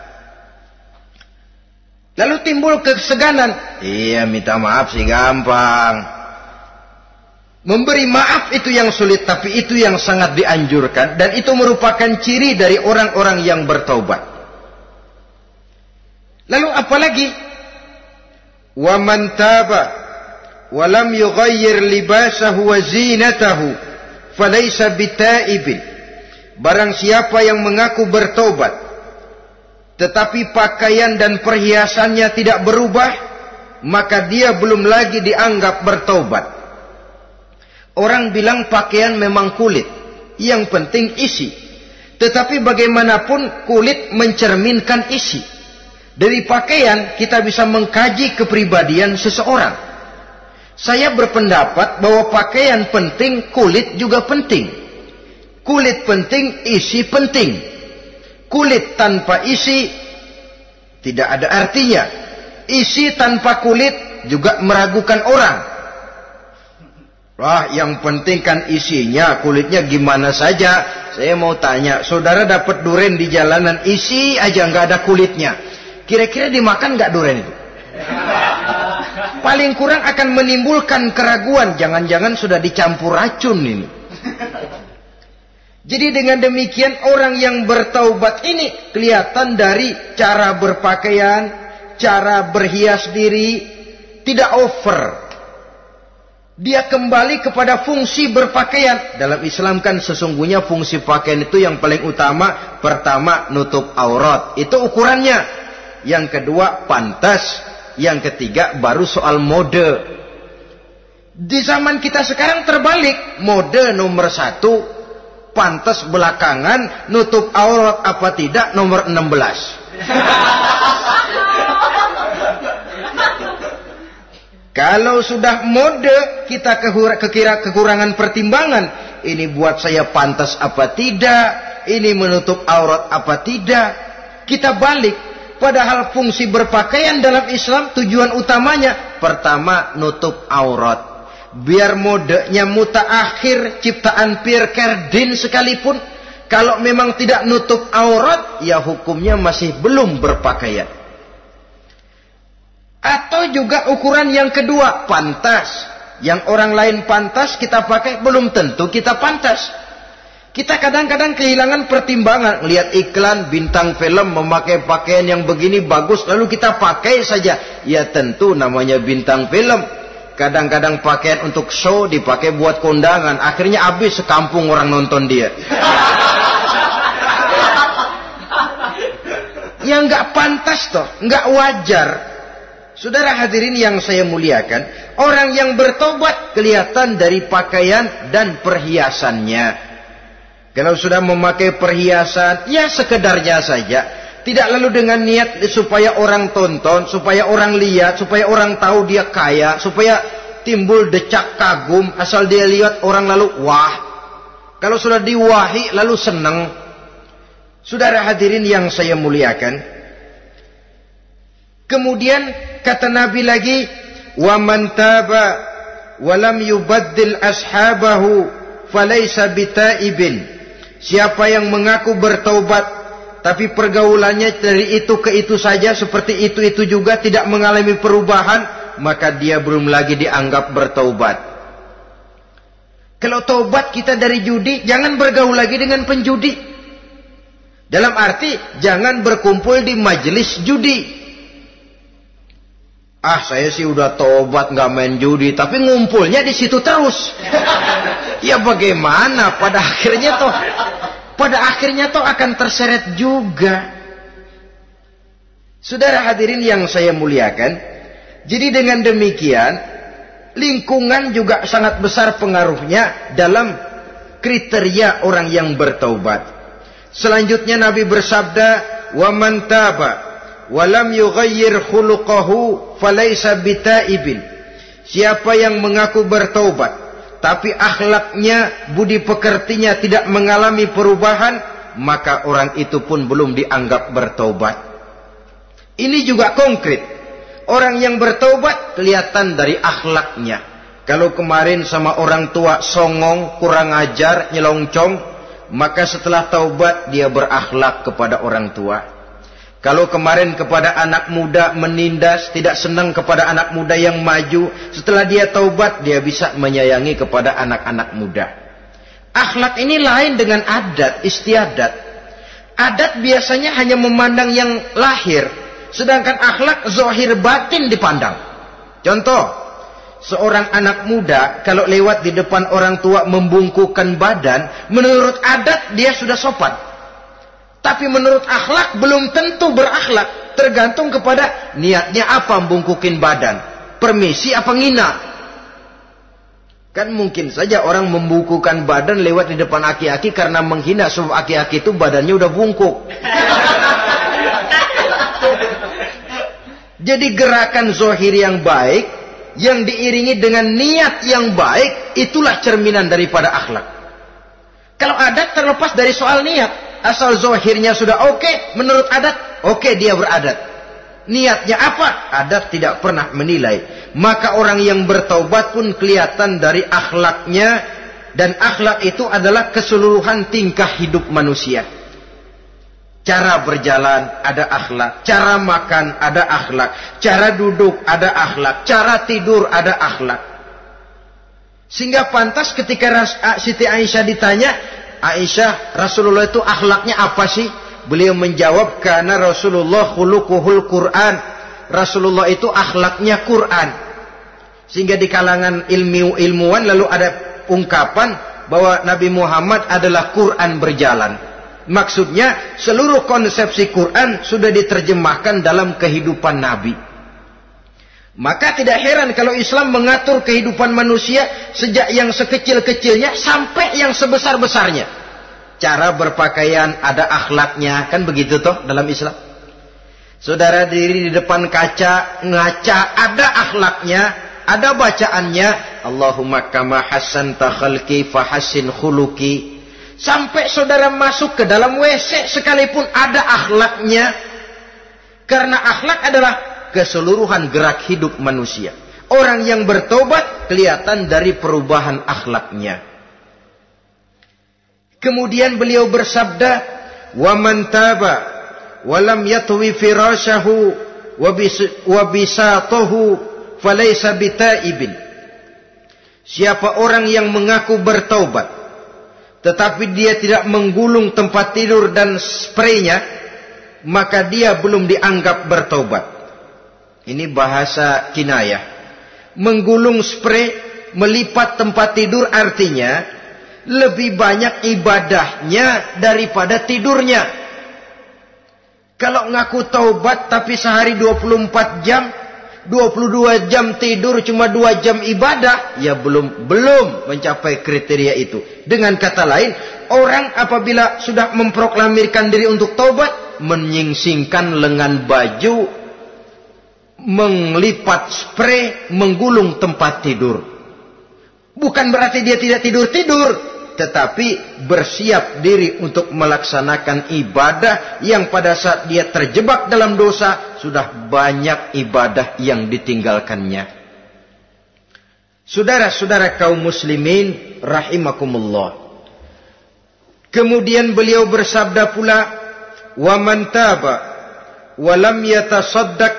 lalu timbul keseganan. Iya, minta maaf sih gampang. Memberi maaf itu yang sulit, tapi itu yang sangat dianjurkan. Dan itu merupakan ciri dari orang-orang yang bertaubat. Lalu apalagi? Wa man taba wa lam yughayyir libasahu wa zinatahu falaysa bitaibin. Barang siapa yang mengaku bertaubat tetapi pakaian dan perhiasannya tidak berubah, maka dia belum lagi dianggap bertaubat. Orang bilang pakaian memang kulit, yang penting isi. Tetapi bagaimanapun kulit mencerminkan isi. Dari pakaian kita bisa mengkaji kepribadian seseorang. Saya berpendapat bahwa pakaian penting, kulit juga penting. Kulit penting, isi penting. Kulit tanpa isi tidak ada artinya. Isi tanpa kulit juga meragukan orang. Wah, yang penting kan isinya, kulitnya gimana saja. Saya mau tanya, saudara dapat duren di jalanan, isi aja nggak ada kulitnya. Kira-kira dimakan nggak duren itu? Paling kurang akan menimbulkan keraguan. Jangan-jangan sudah dicampur racun ini. Jadi dengan demikian orang yang bertaubat ini kelihatan dari cara berpakaian, cara berhias diri, tidak over. Dia kembali kepada fungsi berpakaian. Dalam Islam kan sesungguhnya fungsi pakaian itu yang paling utama. Pertama, nutup aurat. Itu ukurannya. Yang kedua, pantas. Yang ketiga, baru soal mode. Di zaman kita sekarang terbalik. Mode nomor 1, pantas belakangan, nutup aurat apa tidak nomor 16. Kalau sudah mode, kita kekurangan pertimbangan. Ini buat saya pantas apa tidak? Ini menutup aurat apa tidak? Kita balik. Padahal fungsi berpakaian dalam Islam tujuan utamanya pertama nutup aurat. Biar modenya mutaakhir, ciptaan Pierre Cardin sekalipun, kalau memang tidak nutup aurat, ya hukumnya masih belum berpakaian. Atau juga ukuran yang kedua, pantas. Yang orang lain pantas kita pakai, belum tentu kita pantas. Kita kadang-kadang kehilangan pertimbangan. Lihat iklan bintang film memakai pakaian yang begini bagus, lalu kita pakai saja. Ya tentu namanya bintang film. Kadang-kadang pakaian untuk show dipakai buat kondangan. Akhirnya habis sekampung orang nonton dia. Ya nggak pantas toh, nggak wajar. Saudara hadirin yang saya muliakan, orang yang bertobat kelihatan dari pakaian dan perhiasannya. Kalau sudah memakai perhiasan, ya sekedarnya saja. Tidak lalu dengan niat supaya orang tonton, supaya orang lihat, supaya orang tahu dia kaya, supaya timbul decak kagum, asal dia lihat orang lalu wah. Kalau sudah diwahi lalu senang. Saudara hadirin yang saya muliakan, kemudian kata Nabi lagi, wa man taba wa lam yubaddil ashabahu falaysa bitaibin. Siapa yang mengaku bertaubat tapi pergaulannya dari itu ke itu saja, seperti itu juga tidak mengalami perubahan, maka dia belum lagi dianggap bertaubat. Kalau taubat kita dari judi, jangan bergaul lagi dengan penjudi. Dalam arti jangan berkumpul di majelis judi. Ah, saya sih udah tobat nggak main judi, tapi ngumpulnya di situ terus. Ya bagaimana? Pada akhirnya toh akan terseret juga. Saudara hadirin yang saya muliakan, jadi dengan demikian lingkungan juga sangat besar pengaruhnya dalam kriteria orang yang bertaubat. Selanjutnya Nabi bersabda, wa man taba walam yughayyir khuluquhu falaysa bitaibin. Siapa yang mengaku bertaubat tapi akhlaknya, budi pekertinya tidak mengalami perubahan, maka orang itu pun belum dianggap bertaubat. Ini juga konkret. Orang yang bertaubat kelihatan dari akhlaknya. Kalau kemarin sama orang tua songong, kurang ajar, nyelongcong, maka setelah taubat dia berakhlak kepada orang tua. Kalau kemarin kepada anak muda menindas, tidak senang kepada anak muda yang maju, setelah dia taubat dia bisa menyayangi kepada anak-anak muda. Akhlak ini lain dengan adat, istiadat. Adat biasanya hanya memandang yang lahir, sedangkan akhlak zahir batin dipandang. Contoh, seorang anak muda kalau lewat di depan orang tua membungkukkan badan, menurut adat dia sudah sopan. Tapi menurut akhlak belum tentu berakhlak. Tergantung kepada niatnya apa membungkukin badan. Permisi apa ngina. Kan mungkin saja orang membungkukan badan lewat di depan aki-aki karena menghina, sebab aki-aki itu badannya udah bungkuk. Jadi gerakan zohir yang baik, yang diiringi dengan niat yang baik, itulah cerminan daripada akhlak. Kalau adat terlepas dari soal niat. Asal zohirnya sudah oke, menurut adat, oke dia beradat. Niatnya apa? Adat tidak pernah menilai. Maka orang yang bertaubat pun kelihatan dari akhlaknya. Dan akhlak itu adalah keseluruhan tingkah hidup manusia. Cara berjalan ada akhlak. Cara makan ada akhlak. Cara duduk ada akhlak. Cara tidur ada akhlak. Sehingga pantas ketika Siti Aisyah ditanya, Aisyah, Rasulullah itu akhlaknya apa sih? Beliau menjawab, karena Rasulullah khuluquhul Quran. Rasulullah itu akhlaknya Quran. Sehingga di kalangan ilmuwan lalu ada ungkapan bahwa Nabi Muhammad adalah Quran berjalan. Maksudnya seluruh konsepsi Quran sudah diterjemahkan dalam kehidupan Nabi. Maka tidak heran kalau Islam mengatur kehidupan manusia sejak yang sekecil-kecilnya sampai yang sebesar-besarnya. Cara berpakaian ada akhlaknya, kan begitu toh dalam Islam. Saudara diri di depan kaca, ngaca, ada akhlaknya, ada bacaannya. Allahumma kama hassanta khalqi fahassin khuluqi. Sampai saudara masuk ke dalam WC sekalipun ada akhlaknya. Karena akhlak adalah keseluruhan gerak hidup manusia. Orang yang bertobat kelihatan dari perubahan akhlaknya. Kemudian beliau bersabda, "Wa man taba wa lam yatwi firashahu wa bisatahu falaysa bitaibin." Siapa orang yang mengaku bertaubat tetapi dia tidak menggulung tempat tidur dan spraynya, maka dia belum dianggap bertaubat. Ini bahasa kinayah. Menggulung spray, melipat tempat tidur artinya lebih banyak ibadahnya daripada tidurnya. Kalau ngaku taubat tapi sehari 24 jam, 22 jam tidur, cuma 2 jam ibadah, ya belum mencapai kriteria itu. Dengan kata lain, orang apabila sudah memproklamirkan diri untuk taubat, menyingsingkan lengan baju, melipat spray, menggulung tempat tidur. Bukan berarti dia tidak tidur-tidur, tetapi bersiap diri untuk melaksanakan ibadah yang pada saat dia terjebak dalam dosa, sudah banyak ibadah yang ditinggalkannya. Saudara-saudara kaum muslimin rahimakumullah. Kemudian beliau bersabda pula, "Wa man taba wa lam yatasaddaq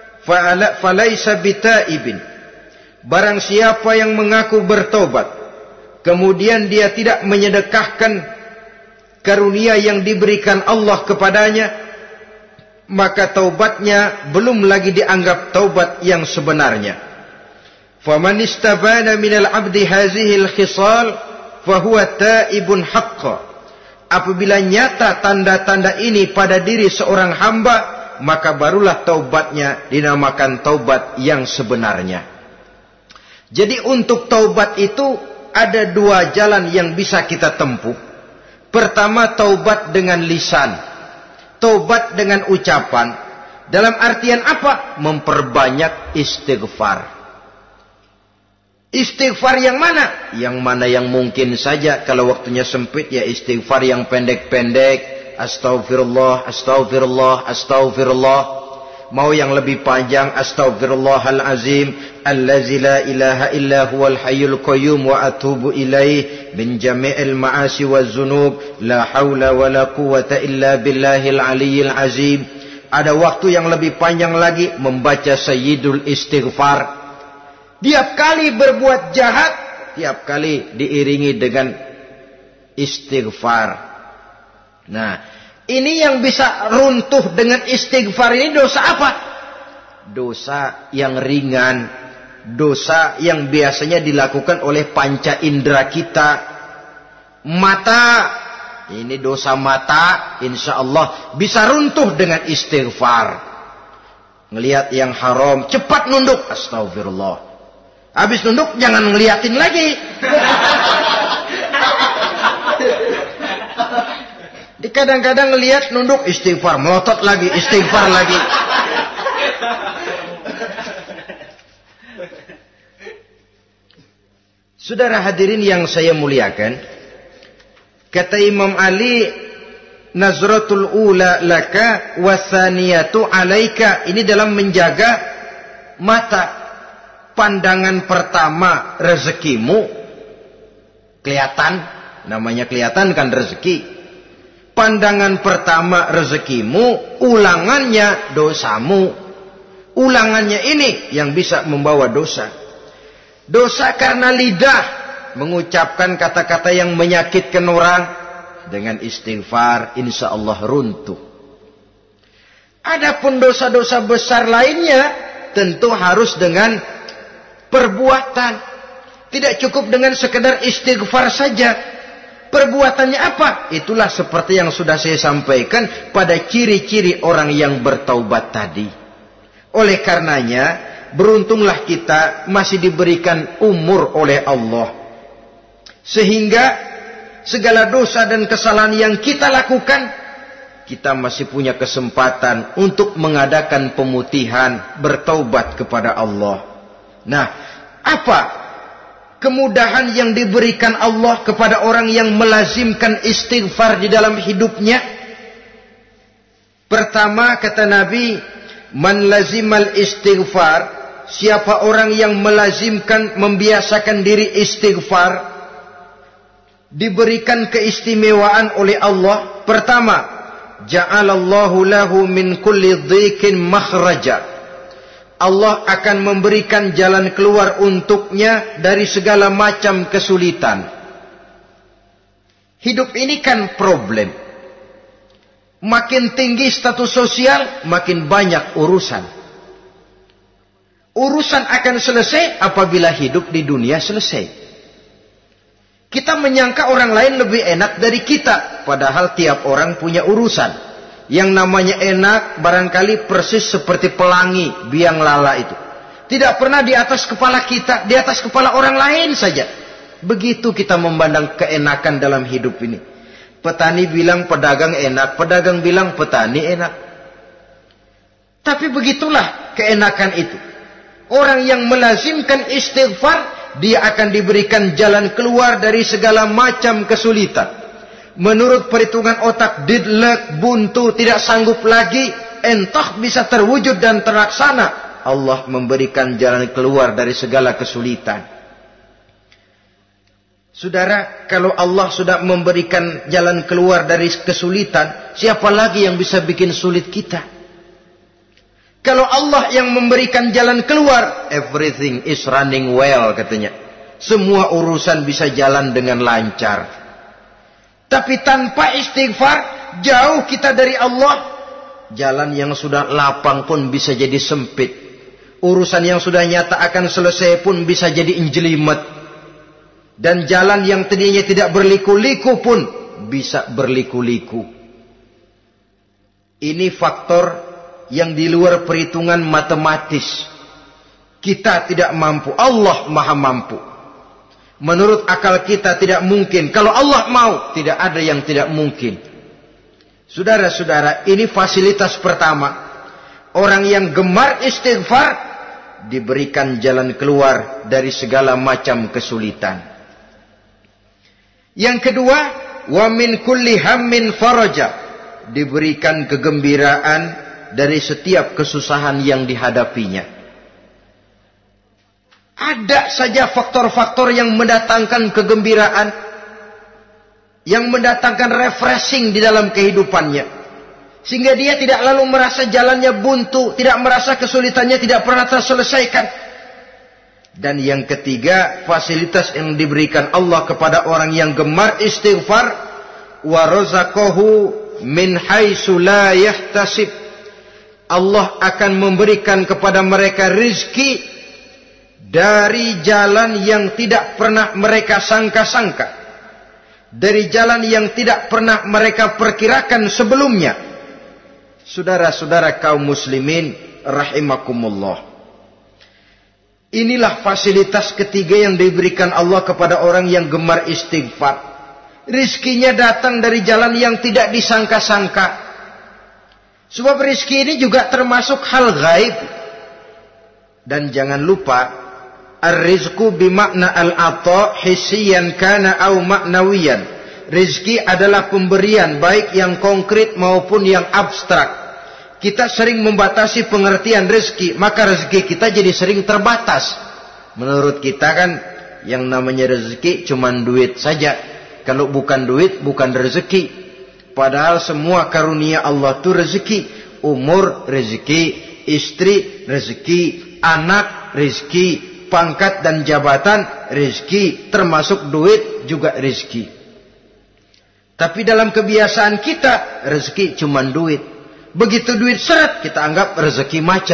falaysa bitaibin." Barang siapa yang mengaku bertobat, kemudian dia tidak menyedekahkan karunia yang diberikan Allah kepadanya, maka taubatnya belum lagi dianggap taubat yang sebenarnya. Faman istabana minal abdi hazihil khisal fahuwa taibun haqqa. Apabila nyata tanda-tanda ini pada diri seorang hamba, maka barulah taubatnya dinamakan taubat yang sebenarnya. Jadi untuk taubat itu ada 2 jalan yang bisa kita tempuh. Pertama, taubat dengan lisan. Taubat dengan ucapan. Dalam artian apa? Memperbanyak istighfar. Istighfar yang mana? Yang mana yang mungkin saja. Kalau waktunya sempit, ya istighfar yang pendek-pendek. Astaghfirullah, astaghfirullah, astaghfirullah. Mau yang lebih panjang, astaghfirullahalazim allazi la ilaha illa huwal hayyul qayyum wa atubu ilaih min jami'il ma'asi waz zunub la haula wala quwwata illa billahil aliyyil azim. Ada waktu yang lebih panjang lagi membaca sayyidul istighfar. Tiap kali berbuat jahat, tiap kali diiringi dengan istighfar. Nah, ini yang bisa runtuh dengan istighfar ini dosa apa? Dosa yang ringan. Dosa yang biasanya dilakukan oleh panca indera kita. Mata ini dosa mata, insya Allah bisa runtuh dengan istighfar. Ngelihat yang haram, cepat nunduk, astagfirullah. Habis nunduk, jangan ngeliatin lagi. Kadang-kadang ngelihat nunduk, istighfar, melotot lagi, istighfar lagi. Saudara hadirin yang saya muliakan, kata Imam Ali, nazratul ula laka wasaniyatu alaika. Ini dalam menjaga mata. Pandangan pertama rezekimu, kelihatan, namanya kelihatan kan rezeki. Pandangan pertama rezekimu, ulangannya dosamu. Ulangannya ini yang bisa membawa dosa. Dosa karena lidah, mengucapkan kata-kata yang menyakitkan orang. Dengan istighfar, insya Allah runtuh. Adapun dosa-dosa besar lainnya, tentu harus dengan perbuatan. Tidak cukup dengan sekedar istighfar saja. Perbuatannya apa? Itulah seperti yang sudah saya sampaikan pada ciri-ciri orang yang bertaubat tadi. Oleh karenanya, beruntunglah kita masih diberikan umur oleh Allah. Sehingga segala dosa dan kesalahan yang kita lakukan, kita masih punya kesempatan untuk mengadakan pemutihan, bertaubat kepada Allah. Nah, apa kemudahan yang diberikan Allah kepada orang yang melazimkan istighfar di dalam hidupnya? Pertama, kata Nabi, man lazimal istighfar, siapa orang yang melazimkan, membiasakan diri istighfar, diberikan keistimewaan oleh Allah. Pertama, ja'alallahu lahu min kulli dhiqin makhraja. Allah akan memberikan jalan keluar untuknya dari segala macam kesulitan. Hidup ini kan problem. Makin tinggi status sosial, makin banyak urusan. Urusan akan selesai apabila hidup di dunia selesai. Kita menyangka orang lain lebih enak dari kita. Padahal tiap orang punya urusan. Yang namanya enak barangkali persis seperti pelangi biang lala itu. Tidak pernah di atas kepala kita, di atas kepala orang lain saja. Begitu kita memandang keenakan dalam hidup ini. Petani bilang pedagang enak, pedagang bilang petani enak. Tapi begitulah keenakan itu. Orang yang melazimkan istighfar, dia akan diberikan jalan keluar dari segala macam kesulitan. Menurut perhitungan otak, deadlock, buntu, tidak sanggup lagi, entah bisa terwujud dan terlaksana. Allah memberikan jalan keluar dari segala kesulitan. Saudara, kalau Allah sudah memberikan jalan keluar dari kesulitan, siapa lagi yang bisa bikin sulit kita? Kalau Allah yang memberikan jalan keluar, everything is running well katanya. Semua urusan bisa jalan dengan lancar. Tapi tanpa istighfar, jauh kita dari Allah. Jalan yang sudah lapang pun bisa jadi sempit. Urusan yang sudah nyata akan selesai pun bisa jadi injelimet. Dan jalan yang tadinya tidak berliku-liku pun bisa berliku-liku. Ini faktor yang di luar perhitungan matematis. Kita tidak mampu, Allah maha mampu. Menurut akal kita tidak mungkin. Kalau Allah mau, tidak ada yang tidak mungkin. Saudara-saudara, ini fasilitas pertama. Orang yang gemar istighfar diberikan jalan keluar dari segala macam kesulitan. Yang kedua, wa min kulli hammin faraja, diberikan kegembiraan dari setiap kesusahan yang dihadapinya. Ada saja faktor-faktor yang mendatangkan kegembiraan, yang mendatangkan refreshing di dalam kehidupannya, sehingga dia tidak lalu merasa jalannya buntu, tidak merasa kesulitannya tidak pernah terselesaikan. Dan yang ketiga, fasilitas yang diberikan Allah kepada orang yang gemar istighfar, wa razaqahu min haitsu la yahtasib. Allah akan memberikan kepada mereka rizki dari jalan yang tidak pernah mereka sangka-sangka. dari jalan yang tidak pernah mereka perkirakan sebelumnya. Saudara-saudara kaum muslimin rahimakumullah. Inilah fasilitas ketiga yang diberikan Allah kepada orang yang gemar istighfar. Rizkinya datang dari jalan yang tidak disangka-sangka. Sebab rizki ini juga termasuk hal gaib. Dan jangan lupa, ar-rizku bimakna al-ata hissiyan kana au ma'nawiyan. Rizki adalah pemberian baik yang konkret maupun yang abstrak. Kita sering membatasi pengertian rezeki, maka rezeki kita jadi sering terbatas. Menurut kita kan yang namanya rezeki cuma duit saja. Kalau bukan duit bukan rezeki. Padahal semua karunia Allah itu rezeki. Umur rezeki, istri rezeki, anak rezeki, pangkat dan jabatan rezeki, termasuk duit juga rezeki. Tapi dalam kebiasaan kita rezeki cuma duit. Begitu duit seret, kita anggap rezeki macet.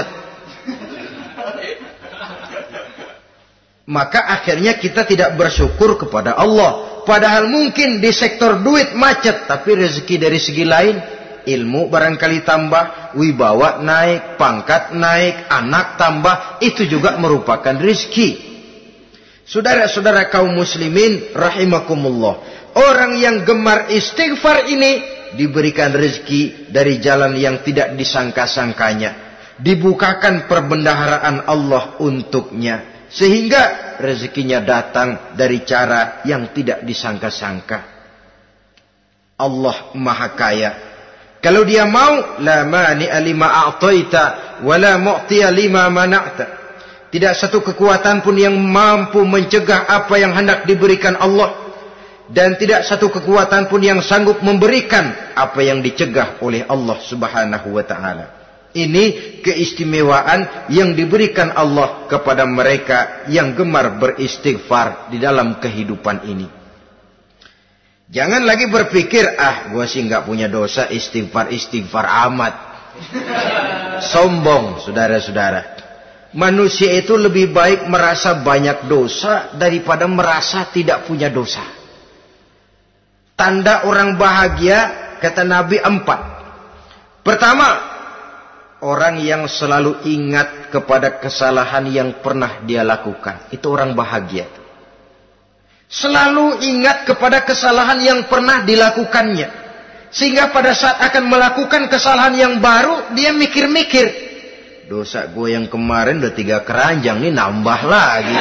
Maka akhirnya kita tidak bersyukur kepada Allah. Padahal mungkin di sektor duit macet, tapi rezeki dari segi lain, ilmu barangkali tambah, wibawa naik, pangkat naik, anak tambah, itu juga merupakan rezeki. Saudara-saudara kaum muslimin rahimakumullah. Orang yang gemar istighfar ini diberikan rezeki dari jalan yang tidak disangka-sangkanya. Dibukakan perbendaharaan Allah untuknya. Sehingga rezekinya datang dari cara yang tidak disangka-sangka. Allah Maha Kaya. Kalau dia mau, la mani'a lima a'taita wa la mu'tiya lima mana'ta. Tidak satu kekuatan pun yang mampu mencegah apa yang hendak diberikan Allah. Dan tidak satu kekuatan pun yang sanggup memberikan apa yang dicegah oleh Allah Subhanahu wa ta'ala. Ini keistimewaan yang diberikan Allah kepada mereka yang gemar beristighfar di dalam kehidupan ini. Jangan lagi berpikir, gua sih nggak punya dosa, istighfar amat. Sombong, saudara-saudara. Manusia itu lebih baik merasa banyak dosa daripada merasa tidak punya dosa. Tanda orang bahagia, kata Nabi 4. Pertama, orang yang selalu ingat kepada kesalahan yang pernah dia lakukan. Itu orang bahagia. Selalu ingat kepada kesalahan yang pernah dilakukannya. Sehingga pada saat akan melakukan kesalahan yang baru, dia mikir-mikir. Dosa gue yang kemarin udah 3 keranjang, nih nambah lagi.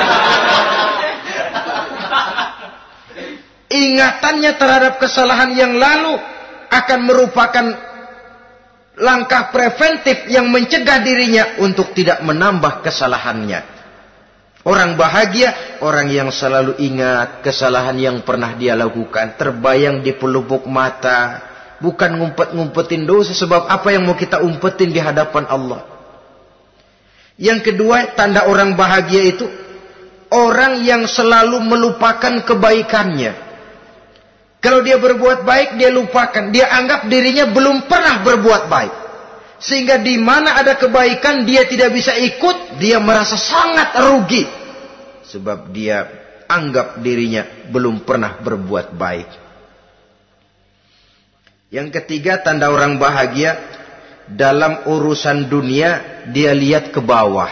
Ingatannya terhadap kesalahan yang lalu akan merupakan langkah preventif yang mencegah dirinya untuk tidak menambah kesalahannya. Orang bahagia, orang yang selalu ingat kesalahan yang pernah dia lakukan, terbayang di pelupuk mata, bukan ngumpet-ngumpetin dosa, sebab apa yang mau kita umpetin di hadapan Allah. Yang kedua, tanda orang bahagia itu orang yang selalu melupakan kebaikannya. Kalau dia berbuat baik, dia lupakan. Dia anggap dirinya belum pernah berbuat baik. Sehingga di mana ada kebaikan, dia tidak bisa ikut. Dia merasa sangat rugi. Sebab dia anggap dirinya belum pernah berbuat baik. Yang ketiga, tanda orang bahagia. Dalam urusan dunia, dia lihat ke bawah.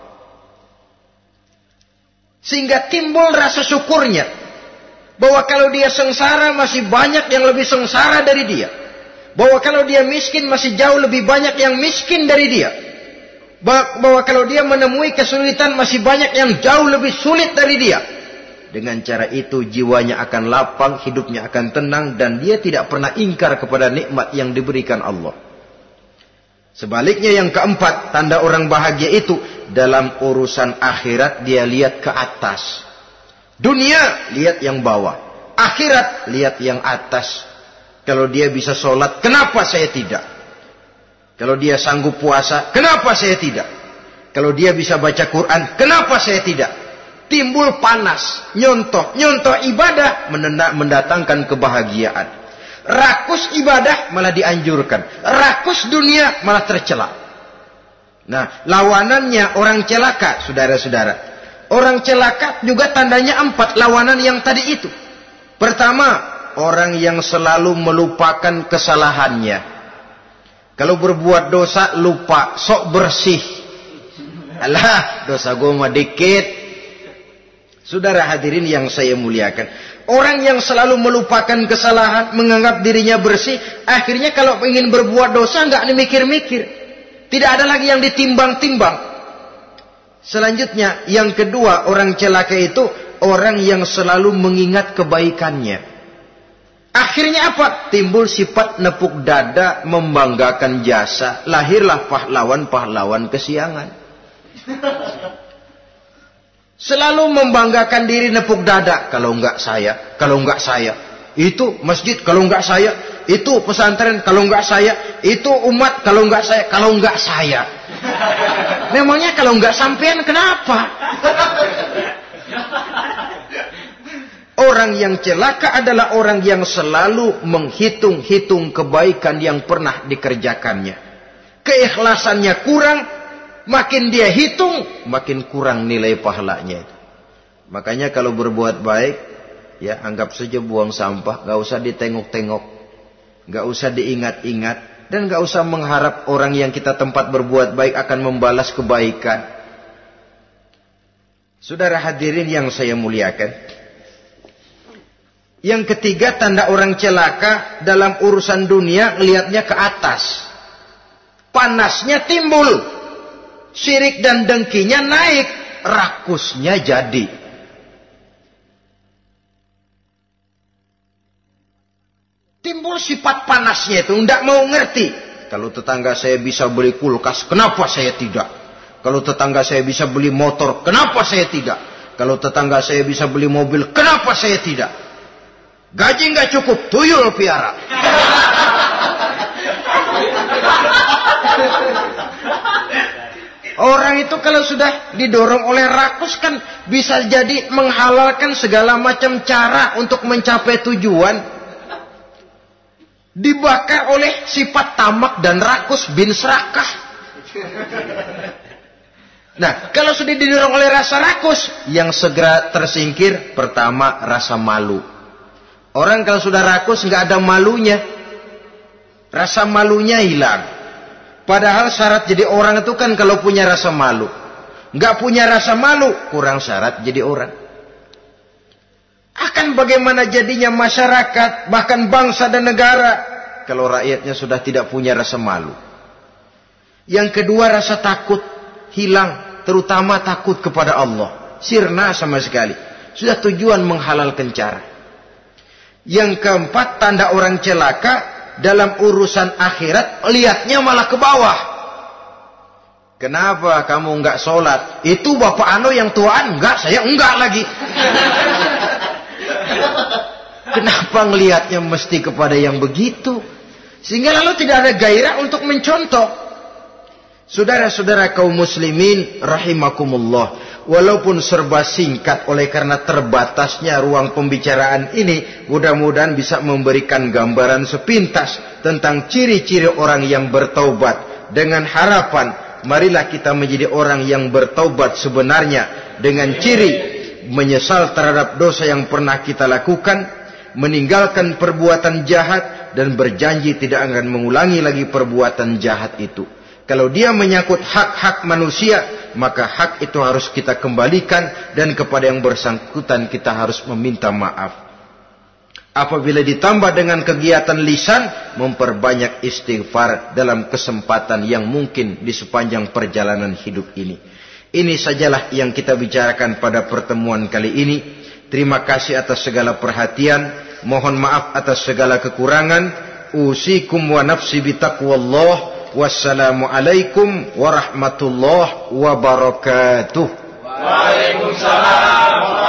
Sehingga timbul rasa syukurnya. Bahwa kalau dia sengsara masih banyak yang lebih sengsara dari dia. Bahwa kalau dia miskin masih jauh lebih banyak yang miskin dari dia. Bahwa kalau dia menemui kesulitan masih banyak yang jauh lebih sulit dari dia. Dengan cara itu jiwanya akan lapang, hidupnya akan tenang, dan dia tidak pernah ingkar kepada nikmat yang diberikan Allah. Sebaliknya yang keempat, tanda orang bahagia itu dalam urusan akhirat dia lihat ke atas. Dunia, lihat yang bawah. Akhirat, lihat yang atas. Kalau dia bisa sholat, kenapa saya tidak? Kalau dia sanggup puasa, kenapa saya tidak? Kalau dia bisa baca Quran, kenapa saya tidak? Timbul panas, nyontoh ibadah, mendatangkan kebahagiaan. Rakus ibadah malah dianjurkan. Rakus dunia malah tercela. Nah, lawanannya orang celaka, saudara-saudara. Orang celaka juga tandanya 4 lawanan yang tadi itu. Pertama, orang yang selalu melupakan kesalahannya. Kalau berbuat dosa lupa, sok bersih. Alah, dosa gue mah dikit. Saudara hadirin yang saya muliakan, orang yang selalu melupakan kesalahan, menganggap dirinya bersih, akhirnya kalau ingin berbuat dosa nggak mikir-mikir. Tidak ada lagi yang ditimbang-timbang. Selanjutnya, yang kedua, orang celaka itu orang yang selalu mengingat kebaikannya. Akhirnya apa? Timbul sifat nepuk dada, membanggakan jasa. Lahirlah pahlawan-pahlawan kesiangan. Selalu membanggakan diri, nepuk dada. Kalau enggak saya, kalau enggak saya. Itu masjid, kalau enggak saya. Itu pesantren, kalau enggak saya. Itu umat, kalau enggak saya. Kalau enggak saya. Memangnya kalau enggak sampean kenapa? Orang yang celaka adalah orang yang selalu menghitung-hitung kebaikan yang pernah dikerjakannya. Keikhlasannya kurang, makin dia hitung, makin kurang nilai pahalanya. Makanya kalau berbuat baik, ya anggap saja buang sampah, gak usah ditengok-tengok, gak usah diingat-ingat, dan gak usah mengharap orang yang kita tempat berbuat baik akan membalas kebaikan. Saudara hadirin yang saya muliakan, yang ketiga, tanda orang celaka dalam urusan dunia, lihatnya ke atas. Panasnya timbul, syirik dan dengkinya naik, rakusnya jadi. Timbul sifat panasnya itu, tidak mau ngerti. Kalau tetangga saya bisa beli kulkas, kenapa saya tidak? Kalau tetangga saya bisa beli motor, kenapa saya tidak? Kalau tetangga saya bisa beli mobil, kenapa saya tidak? Gaji nggak cukup, tuyul piara. Orang itu kalau sudah didorong oleh rakus kan bisa jadi menghalalkan segala macam cara untuk mencapai tujuan. Dibakar oleh sifat tamak dan rakus bin serakah. Nah, kalau sudah didorong oleh rasa rakus, yang segera tersingkir pertama rasa malu. Orang kalau sudah rakus nggak ada malunya, rasa malunya hilang. Padahal syarat jadi orang itu kan kalau punya rasa malu. Nggak punya rasa malu, kurang syarat jadi orang. Akan bagaimana jadinya masyarakat, bahkan bangsa dan negara, kalau rakyatnya sudah tidak punya rasa malu. Yang kedua, rasa takut hilang, terutama takut kepada Allah. Sirna sama sekali. Sudah tujuan menghalalkan cara. Yang keempat, tanda orang celaka dalam urusan akhirat, lihatnya malah ke bawah. Kenapa kamu enggak sholat? Itu bapak anu yang tuaan, enggak, saya enggak lagi. Kenapa ngelihatnya mesti kepada yang begitu? Sehingga lalu tidak ada gairah untuk mencontoh. Saudara-saudara kaum muslimin rahimakumullah, walaupun serba singkat oleh karena terbatasnya ruang pembicaraan ini, mudah-mudahan bisa memberikan gambaran sepintas tentang ciri-ciri orang yang bertaubat. Dengan harapan, marilah kita menjadi orang yang bertaubat sebenarnya, dengan ciri menyesal terhadap dosa yang pernah kita lakukan, meninggalkan perbuatan jahat, dan berjanji tidak akan mengulangi lagi perbuatan jahat itu. Kalau dia menyangkut hak-hak manusia, maka hak itu harus kita kembalikan, dan kepada yang bersangkutan kita harus meminta maaf. Apabila ditambah dengan kegiatan lisan, memperbanyak istighfar dalam kesempatan yang mungkin di sepanjang perjalanan hidup ini. Ini sajalah yang kita bicarakan pada pertemuan kali ini. Terima kasih atas segala perhatian. Mohon maaf atas segala kekurangan. Usikum wa nafsi bitaqwallah. Wassalamualaikum warahmatullahi wabarakatuh. Waalaikumsalam.